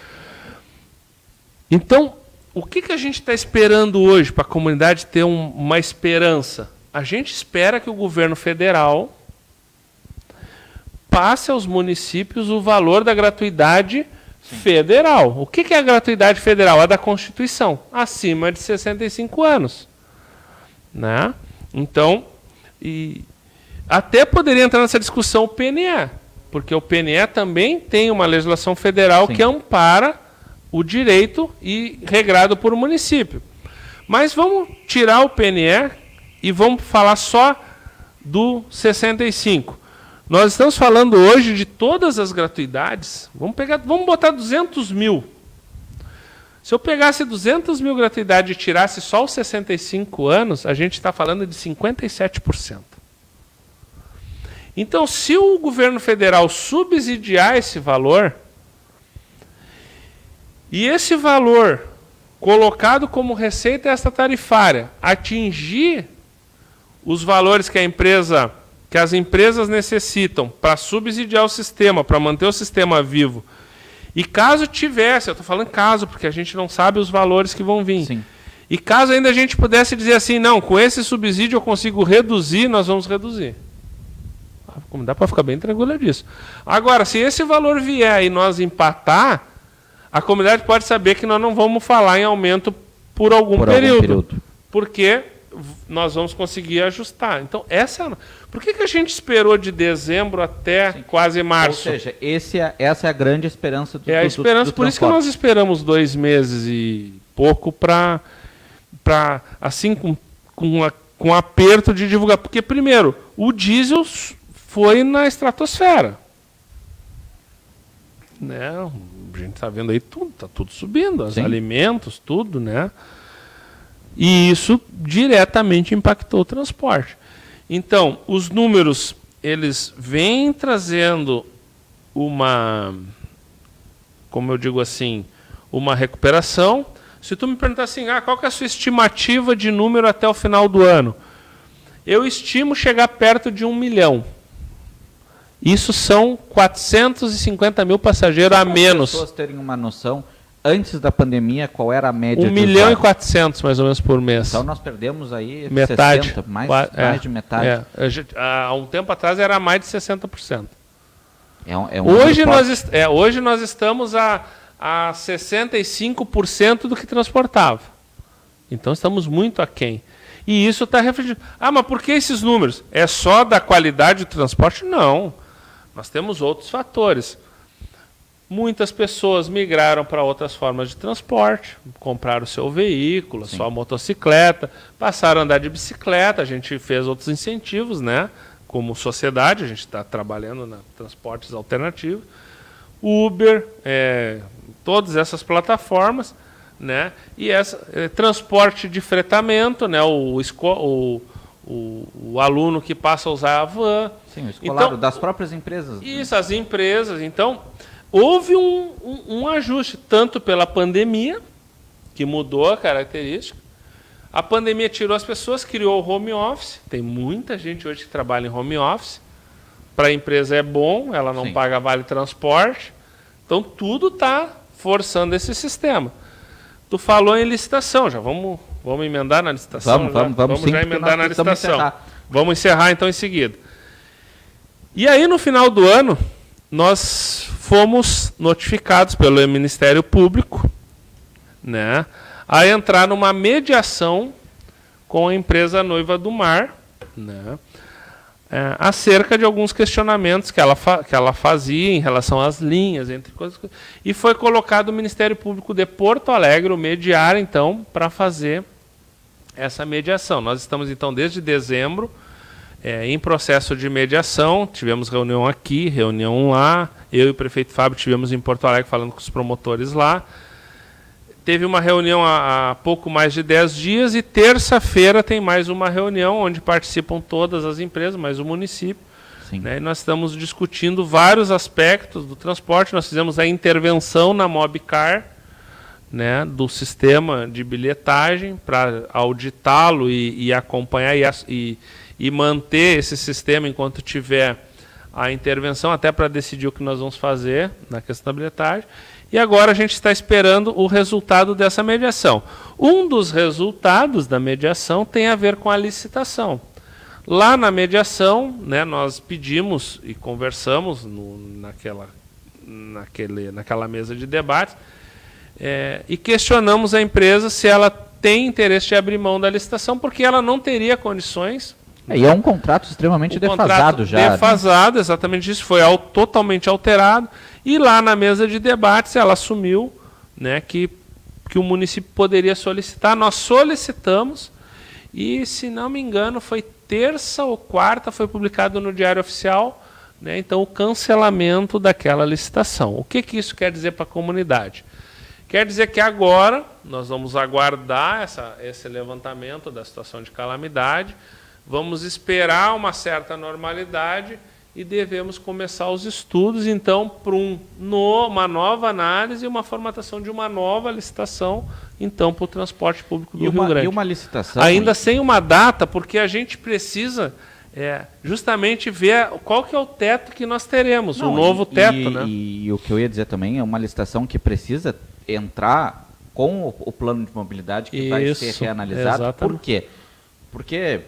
Então, o que, que a gente está esperando hoje para a comunidade ter um, uma esperança? A gente espera que o governo federal passe aos municípios o valor da gratuidade Sim. federal. O que, que é a gratuidade federal? É da Constituição, acima de sessenta e cinco anos. Né? Então, e até poderia entrar nessa discussão o P N E, porque o P N E também tem uma legislação federal Sim. que ampara o direito e regrado por o município. Mas vamos tirar o P N E e vamos falar só do sessenta e cinco. Nós estamos falando hoje de todas as gratuidades. Vamos pegar, vamos botar duzentos mil. Se eu pegasse duzentos mil gratuidade e tirasse só os sessenta e cinco anos, a gente está falando de cinquenta e sete por cento. Então, se o governo federal subsidiar esse valor, e esse valor colocado como receita extra tarifária atingir os valores que a empresa, que as empresas necessitam para subsidiar o sistema, para manter o sistema vivo, e caso tivesse, eu estou falando caso, porque a gente não sabe os valores que vão vir, Sim. e caso ainda a gente pudesse dizer assim, não, com esse subsídio eu consigo reduzir, nós vamos reduzir. Como dá para ficar bem tranquilo disso. Agora, se esse valor vier e nós empatar, a comunidade pode saber que nós não vamos falar em aumento por algum, por período, algum período, porque nós vamos conseguir ajustar. Então, essa é... Por que, que a gente esperou de dezembro até Sim. quase março? Ou seja, esse é, essa é a grande esperança do É a esperança, do, do, do por transporte. Isso que nós esperamos dois meses e pouco para, para assim, com, com, a, com aperto de divulgar. Porque, primeiro, o diesel foi na estratosfera. Né? A gente está vendo aí tudo, está tudo subindo, os Sim. alimentos, tudo, né? E isso diretamente impactou o transporte. Então, os números, eles vêm trazendo uma, como eu digo assim, uma recuperação. Se tu me perguntar assim, ah, qual que é a sua estimativa de número até o final do ano? Eu estimo chegar perto de um milhão. Isso são quatrocentos e cinquenta mil passageiros a menos. Para as pessoas terem uma noção, antes da pandemia, qual era a média? Um milhão e quatrocentos, mais ou menos, por mês. Então nós perdemos aí metade, sessenta, mais, é, mais de metade. É. Há um tempo atrás era mais de sessenta por cento. É um, é um hoje, nós é, hoje nós estamos a, a sessenta e cinco por cento do que transportava. Então estamos muito aquém. E isso está refletindo. Ah, mas por que esses números? É só da qualidade do transporte? Não. Nós temos outros fatores. Muitas pessoas migraram para outras formas de transporte, compraram o seu veículo, a sua motocicleta, passaram a andar de bicicleta, a gente fez outros incentivos, né? Como sociedade, a gente está trabalhando na transportes alternativos. Uber, é, todas essas plataformas, né? E essa, é, transporte de fretamento, né? o, o, o, o aluno que passa a usar a van. Sim, o escolar, então, das próprias empresas. Isso, as empresas. Então, houve um, um, um ajuste, tanto pela pandemia, que mudou a característica. A pandemia tirou as pessoas, criou o home office. Tem muita gente hoje que trabalha em home office. Para a empresa é bom, ela não Sim. paga vale transporte. Então, tudo está forçando esse sistema. Tu falou em licitação, já vamos, vamos emendar na licitação? Vamos, vamos, vamos, vamos sim, já emendar na licitação. Encerrar. Vamos encerrar, então, em seguida. E aí, no final do ano, nós fomos notificados pelo Ministério Público, né, a entrar numa mediação com a empresa Noiva do Mar, né, é, acerca de alguns questionamentos que ela, fa que ela fazia em relação às linhas, entre coisas, e foi colocado o Ministério Público de Porto Alegre, o mediar, então, para fazer essa mediação. Nós estamos, então, desde dezembro, é, em processo de mediação, tivemos reunião aqui, reunião lá, eu e o prefeito Fábio tivemos em Porto Alegre falando com os promotores lá. Teve uma reunião há, há pouco mais de dez dias e terça-feira tem mais uma reunião onde participam todas as empresas, mais o município, Né? E nós estamos discutindo vários aspectos do transporte. Nós fizemos a intervenção na Mobcar, né, do sistema de bilhetagem para auditá-lo e, e acompanhar e, e, e manter esse sistema enquanto tiver a intervenção, até para decidir o que nós vamos fazer na questão da bilhetagem. E agora a gente está esperando o resultado dessa mediação. Um dos resultados da mediação tem a ver com a licitação. Lá na mediação, né, nós pedimos e conversamos no, naquela, naquele, naquela mesa de debate é, e questionamos a empresa se ela tem interesse de abrir mão da licitação, porque ela não teria condições. É, e é um contrato extremamente um defasado contrato já. Defasado, né? Exatamente isso, foi ao, totalmente alterado. E lá na mesa de debates ela assumiu, né, que, que o município poderia solicitar. Nós solicitamos e, se não me engano, foi terça ou quarta, foi publicado no Diário Oficial, né, então o cancelamento daquela licitação. O que, que isso quer dizer para a comunidade? Quer dizer que agora nós vamos aguardar essa, esse levantamento da situação de calamidade, vamos esperar uma certa normalidade e devemos começar os estudos, então, para um, no, uma nova análise e uma formatação de uma nova licitação, então, para o transporte público do e uma, Rio Grande. E uma licitação... Ainda sem uma data, porque a gente precisa é, justamente ver qual que é o teto que nós teremos, Não, o novo e, teto. E, né? e o que eu ia dizer também é uma licitação que precisa entrar com o, o plano de mobilidade que Isso, vai ser reanalisado. Exatamente. Por quê? Porque...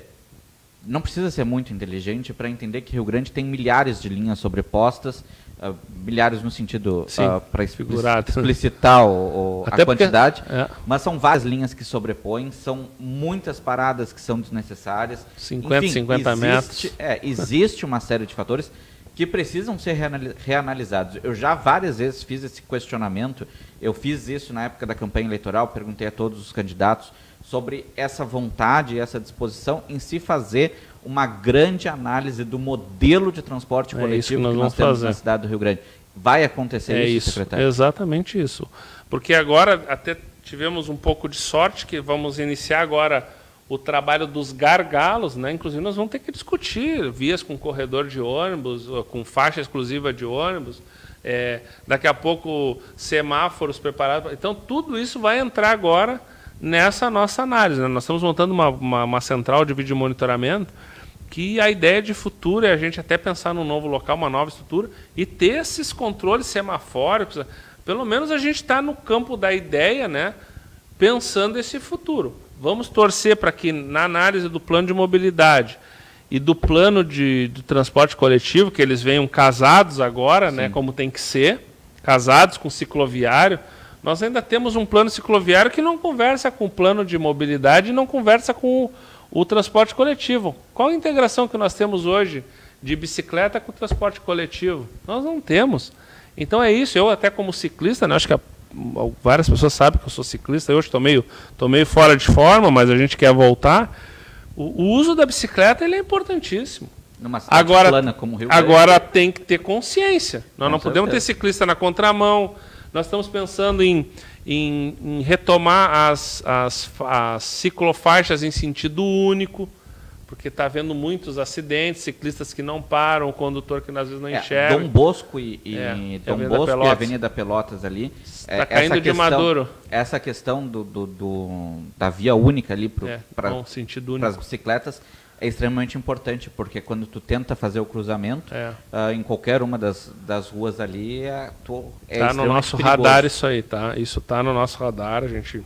não precisa ser muito inteligente para entender que Rio Grande tem milhares de linhas sobrepostas, uh, milhares no sentido uh, para explicitar o, o, a quantidade, porque, é. mas são várias linhas que sobrepõem, são muitas paradas que são desnecessárias. cinquenta, Enfim, cinquenta existe, metros. É, existe uma série de fatores que precisam ser reanalisados. Eu já várias vezes fiz esse questionamento, eu fiz isso na época da campanha eleitoral, perguntei a todos os candidatos sobre essa vontade e essa disposição em se fazer uma grande análise do modelo de transporte é coletivo isso que nós, nós, que nós temos fazer. na cidade do Rio Grande. Vai acontecer é isso, isso, secretário? Exatamente isso. Porque agora até tivemos um pouco de sorte que vamos iniciar agora o trabalho dos gargalos, né? Inclusive nós vamos ter que discutir vias com corredor de ônibus, com faixa exclusiva de ônibus, é, daqui a pouco semáforos preparados. Então tudo isso vai entrar agora nessa nossa análise. Né? Nós estamos montando uma, uma, uma central de vídeo monitoramento que a ideia de futuro é a gente até pensar num novo local, uma nova estrutura e ter esses controles semafóricos. Pelo menos a gente está no campo da ideia, né? Pensando esse futuro. Vamos torcer para que na análise do plano de mobilidade e do plano de, de transporte coletivo, que eles venham casados agora, né? Como tem que ser, casados com cicloviário. Nós ainda temos um plano cicloviário que não conversa com o plano de mobilidade e não conversa com o, o transporte coletivo. Qual a integração que nós temos hoje de bicicleta com o transporte coletivo? Nós não temos. Então é isso. Eu até como ciclista, né, acho que a, várias pessoas sabem que eu sou ciclista, eu hoje estou meio, tô meio fora de forma, mas a gente quer voltar. O, o uso da bicicleta ele é importantíssimo. Numa cidade agora, plana como o Rio Grande. Agora tem que ter consciência. Nós com não podemos ter ciclista na contramão. Nós estamos pensando em, em, em retomar as, as, as ciclofaixas em sentido único, porque está havendo muitos acidentes, ciclistas que não param, o condutor que às vezes não é, enxerga. Dom Bosco e, e é, Dom Bosco e Avenida Pelotas ali. Está é, caindo essa de questão, maduro. Essa questão do, do, do, da via única ali é, para as bicicletas é extremamente importante, porque quando tu tenta fazer o cruzamento, é. uh, em qualquer uma das, das ruas ali, é, tu, é tá no nosso perigoso. radar isso aí, tá? Isso tá no nosso radar, a gente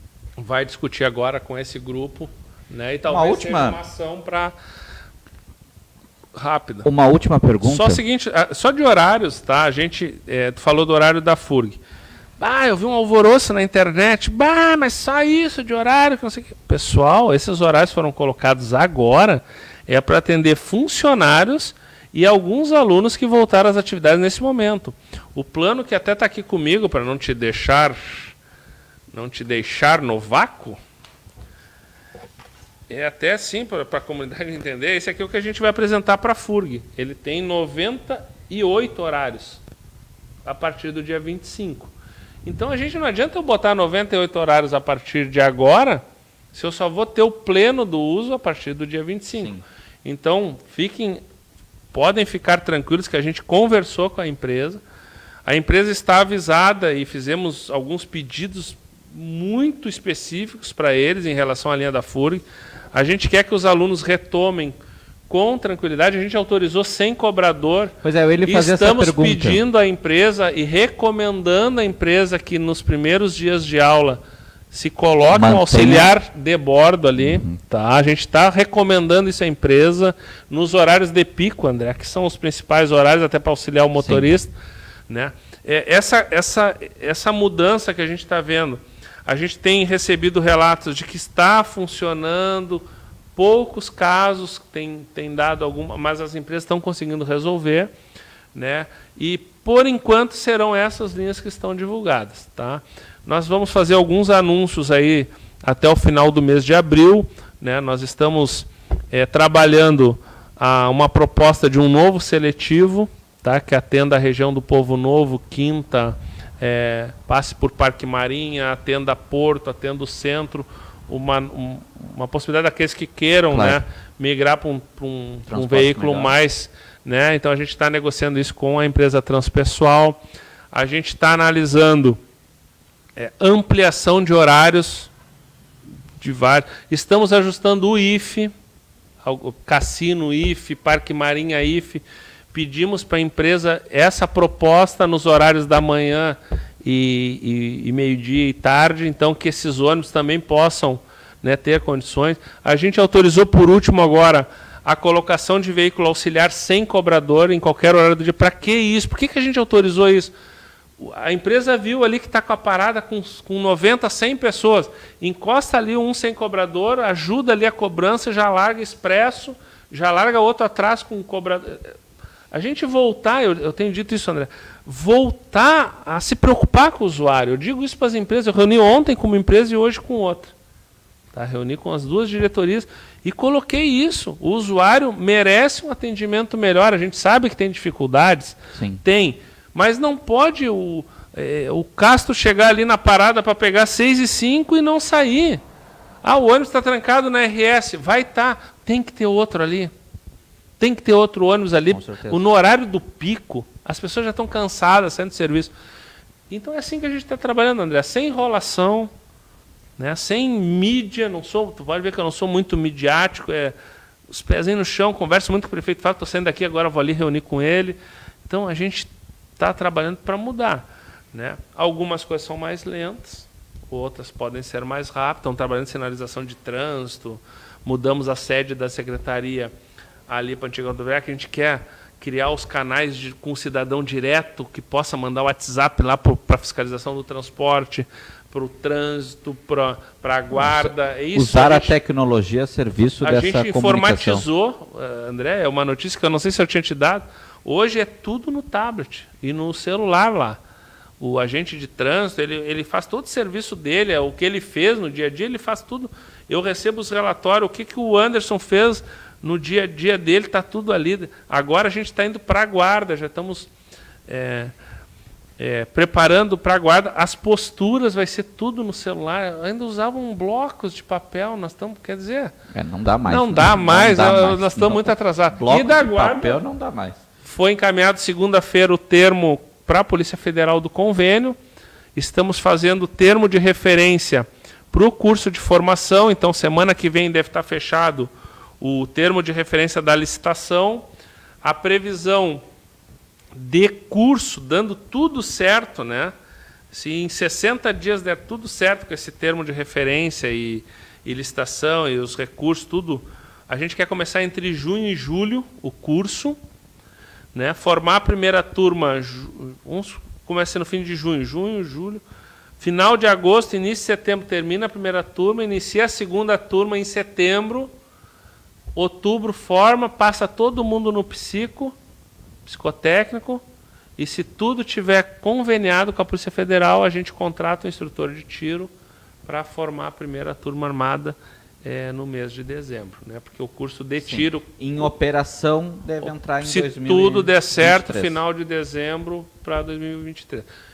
vai discutir agora com esse grupo, né? E talvez uma última... seja uma ação para rápida. Uma última pergunta. Só o seguinte, só de horários, tá? A gente é, tu falou do horário da F U R G. Ah, eu vi um alvoroço na internet. Bah, mas só isso de horário, que não sei o que. Pessoal, esses horários foram colocados agora é para atender funcionários e alguns alunos que voltaram às atividades nesse momento. O plano que até está aqui comigo para não te deixar não te deixar no vácuo é até assim para a comunidade entender. Esse aqui é o que a gente vai apresentar para a F U R G. Ele tem noventa e oito horários a partir do dia vinte e cinco. Então a gente não adianta eu botar noventa e oito horários a partir de agora, se eu só vou ter o pleno do uso a partir do dia vinte e cinco. Sim. Então fiquem podem ficar tranquilos que a gente conversou com a empresa. A empresa está avisada e fizemos alguns pedidos muito específicos para eles em relação à linha da F U R G. A gente quer que os alunos retomem com tranquilidade. A gente autorizou sem cobrador. Pois é, eu ia fazer essa pergunta. Estamos pedindo à empresa e recomendando à empresa que nos primeiros dias de aula se coloque Mantenha. um auxiliar de bordo ali. Uhum. Tá? A gente está recomendando isso à empresa nos horários de pico, André, que são os principais horários até para auxiliar o motorista. Né? É, essa, essa, essa mudança que a gente está vendo, a gente tem recebido relatos de que está funcionando, poucos casos tem, tem dado alguma, mas as empresas estão conseguindo resolver, né? E por enquanto serão essas linhas que estão divulgadas, tá? Nós vamos fazer alguns anúncios aí até o final do mês de abril, né? Nós estamos é, trabalhando a, uma proposta de um novo seletivo, tá? Que atenda a região do Povo Novo, Quinta, é, passe por Parque Marinha, atenda Porto, atenda o centro, uma, um, uma possibilidade daqueles que queiram, claro, né, migrar para um, um, um veículo melhor. mais... Né? Então a gente está negociando isso com a empresa Transpessoal. A gente está analisando é, ampliação de horários de vários. Estamos ajustando o I F, o Cassino I F, Parque Marinha I F. Pedimos para a empresa essa proposta nos horários da manhã e, e, e meio-dia e tarde, então que esses ônibus também possam, né, ter condições. A gente autorizou por último agora a colocação de veículo auxiliar sem cobrador em qualquer horário do dia. Para que isso? Por que, que a gente autorizou isso? A empresa viu ali que está com a parada com, com noventa, cem pessoas. Encosta ali um sem cobrador, ajuda ali a cobrança, já larga expresso, já larga outro atrás com cobrador. A gente voltar, eu, eu tenho dito isso, André, voltar a se preocupar com o usuário. Eu digo isso para as empresas. Eu reuni ontem com uma empresa e hoje com outra. Tá? Reuni com as duas diretorias e coloquei isso. O usuário merece um atendimento melhor. A gente sabe que tem dificuldades. Sim. Tem. Mas não pode o, é, o Castro chegar ali na parada para pegar seis e cinco e não sair. Ah, o ônibus está trancado na R S. Vai estar. Tá. Tem que ter outro ali. Tem que ter outro ônibus ali. O, no horário do pico, as pessoas já estão cansadas, saindo de serviço. Então é assim que a gente está trabalhando, André. Sem enrolação, né? Sem mídia. Não sou, tu pode ver que eu não sou muito midiático. É, os pezinhos no chão, converso muito com o prefeito. Estou saindo daqui agora, vou ali reunir com ele. Então a gente está trabalhando para mudar, né? Algumas coisas são mais lentas, outras podem ser mais rápidas. Estão trabalhando em sinalização de trânsito. Mudamos a sede da secretaria ali para a antiga rodovia, que a gente quer criar os canais de, com o cidadão direto, que possa mandar o WhatsApp lá para a fiscalização do transporte, para o trânsito, para a guarda. É isso, usar a, gente, a tecnologia a serviço a dessa gente comunicação. Informatizou, André, é uma notícia que eu não sei se eu tinha te dado. Hoje é tudo no tablet e no celular lá. O agente de trânsito, ele, ele faz todo o serviço dele, o que ele fez no dia a dia, ele faz tudo. Eu recebo os relatórios, o que, que o Anderson fez no dia a dia dele, está tudo ali. Agora a gente está indo para a guarda, já estamos é, é, preparando para a guarda. As posturas vai ser tudo no celular. Ainda usavam blocos de papel, nós estamos, quer dizer... É, não dá mais. Não né? dá mais, não dá nós, mais. nós estamos não. muito atrasados. Bloco e da de guarda, papel não dá mais. Foi encaminhado segunda-feira o termo para a Polícia Federal do convênio. Estamos fazendo o termo de referência para o curso de formação. Então, semana que vem deve estar fechado o termo de referência da licitação. A previsão de curso, dando tudo certo, né? Se em sessenta dias der tudo certo com esse termo de referência e, e licitação e os recursos, tudo, a gente quer começar entre junho e julho o curso, né? Formar a primeira turma, uns começa no fim de junho, junho, julho, final de agosto, início de setembro termina a primeira turma, inicia a segunda turma em setembro, outubro forma, passa todo mundo no psico, psicotécnico, e se tudo tiver conveniado com a Polícia Federal, a gente contrata um instrutor de tiro para formar a primeira turma armada é, no mês de dezembro, né? Porque o curso de Sim. tiro... Em operação deve entrar em se dois mil e vinte e três. Se tudo der certo, final de dezembro para dois mil e vinte e três.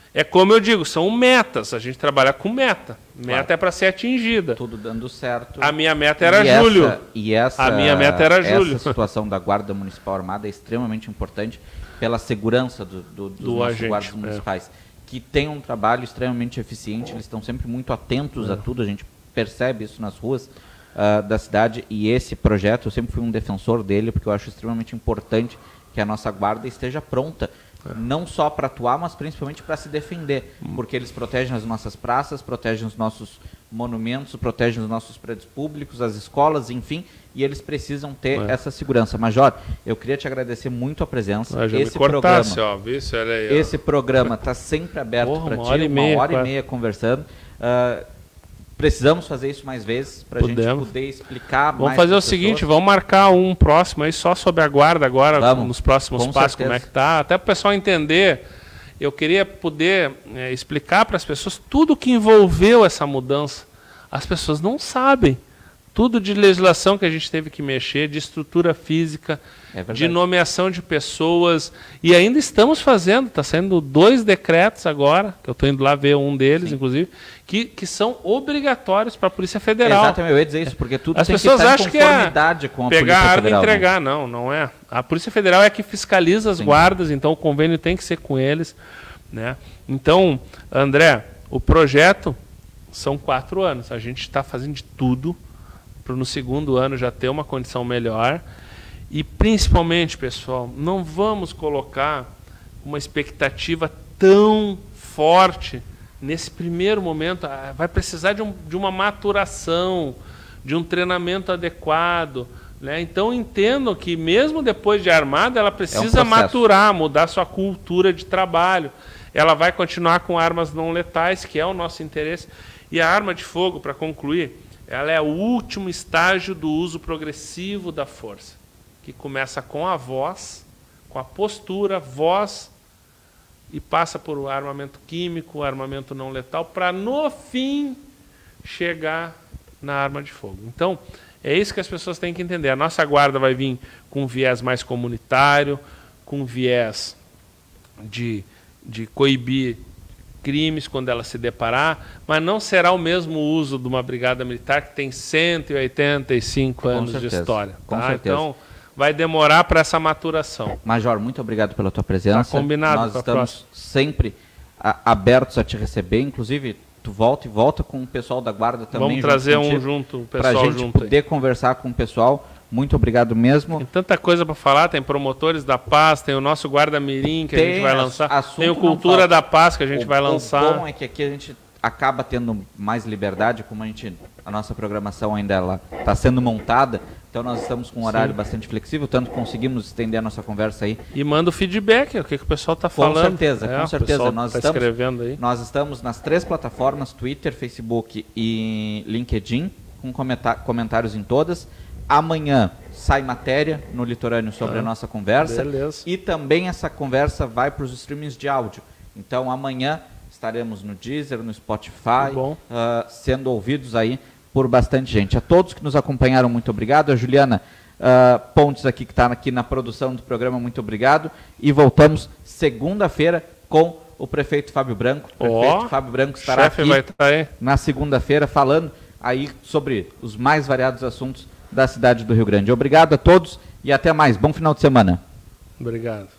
É como eu digo, são metas. A gente trabalha com meta. Meta claro. É para ser atingida. Tudo dando certo. A minha meta era e julho. Essa, e essa, a minha meta era julho. Essa situação da Guarda Municipal Armada é extremamente importante pela segurança do, do, dos do nossos agente, guardas municipais. É. Que tem um trabalho extremamente eficiente, eles estão sempre muito atentos é. a tudo, a gente percebe isso nas ruas uh, da cidade, e esse projeto, eu sempre fui um defensor dele, porque eu acho extremamente importante que a nossa guarda esteja pronta, é. não só para atuar, mas principalmente para se defender, hum. porque eles protegem as nossas praças, protegem os nossos monumentos, protegem os nossos prédios públicos, as escolas, enfim, e eles precisam ter é. essa segurança. Major, eu queria te agradecer muito a presença. Ah, esse me cortasse, programa, ó, viu? Isso era aí, ó. Esse programa está sempre aberto para ti, hora e meia, uma hora quase. e meia conversando. Uh, precisamos fazer isso mais vezes para a gente poder explicar vamos mais. Vamos fazer o seguinte, vamos marcar um próximo aí só sobre a guarda agora, vamos, nos próximos passos, certeza. Como é que tá, até para o pessoal entender. Eu queria poder é, explicar para as pessoas tudo que envolveu essa mudança. As pessoas não sabem. Tudo de legislação que a gente teve que mexer, de estrutura física, é de nomeação de pessoas. E ainda estamos fazendo, está saindo dois decretos agora, que eu estou indo lá ver um deles, Sim. inclusive, que, que são obrigatórios para a Polícia Federal. Exatamente, eu ia dizer isso, porque tudo As tem pessoas que estar acham em conformidade que é com a pegar Polícia a arma Federal, e entregar. Né? Não, não é. A Polícia Federal é que fiscaliza as Sim. guardas, então o convênio tem que ser com eles. Né? Então, André, o projeto são quatro anos. A gente está fazendo de tudo para no segundo ano já ter uma condição melhor. E principalmente, pessoal, não vamos colocar uma expectativa tão forte nesse primeiro momento. Vai precisar de, um, de uma maturação, de um treinamento adequado. Né? Então entendam que mesmo depois de armada, ela precisa é um maturar, mudar sua cultura de trabalho. Ela vai continuar com armas não letais, que é o nosso interesse. E a arma de fogo, para concluir, ela é o último estágio do uso progressivo da força, que começa com a voz, com a postura, voz, e passa por o armamento químico, armamento não letal, para no fim chegar na arma de fogo. Então, é isso que as pessoas têm que entender. A nossa guarda vai vir com um viés mais comunitário, com um viés de, de coibir crimes quando ela se deparar, mas não será o mesmo uso de uma brigada militar que tem cento e oitenta e cinco anos de história. Com tá? certeza. Então, vai demorar para essa maturação. Major, muito obrigado pela tua presença. Tá combinado. Nós estamos sempre a, abertos a te receber, inclusive tu volta e volta com o pessoal da guarda também. Vamos trazer um junto, o pessoal pra gente junto. poder aí. conversar com o pessoal. Muito obrigado mesmo. Tem tanta coisa para falar, tem Promotores da Paz, tem o nosso Guarda-Mirim que tem a gente vai lançar, tem o Cultura da Paz que a gente o, vai lançar. O bom é que aqui a gente acaba tendo mais liberdade, como a gente, a nossa programação ainda está sendo montada, então nós estamos com um horário Sim. bastante flexível, tanto conseguimos estender a nossa conversa aí. E manda o feedback, o que, que o pessoal está falando. Com certeza, é, com certeza. Nós, tá estamos, escrevendo aí. nós estamos nas três plataformas, Twitter, Facebook e LinkedIn, com comentários em todas. Amanhã sai matéria no Litorâneo sobre ah, a nossa conversa. Beleza. E também essa conversa vai para os streamings de áudio. Então amanhã estaremos no Deezer, no Spotify, uh, sendo ouvidos aí por bastante gente. A todos que nos acompanharam, muito obrigado. A Juliana uh, Pontes aqui, que está aqui na produção do programa, muito obrigado. E voltamos segunda-feira com o prefeito Fábio Branco. O prefeito oh, Fábio Branco estará aqui vai tá aí. na segunda-feira falando aí sobre os mais variados assuntos da cidade do Rio Grande. Obrigado a todos e até mais. Bom final de semana. Obrigado.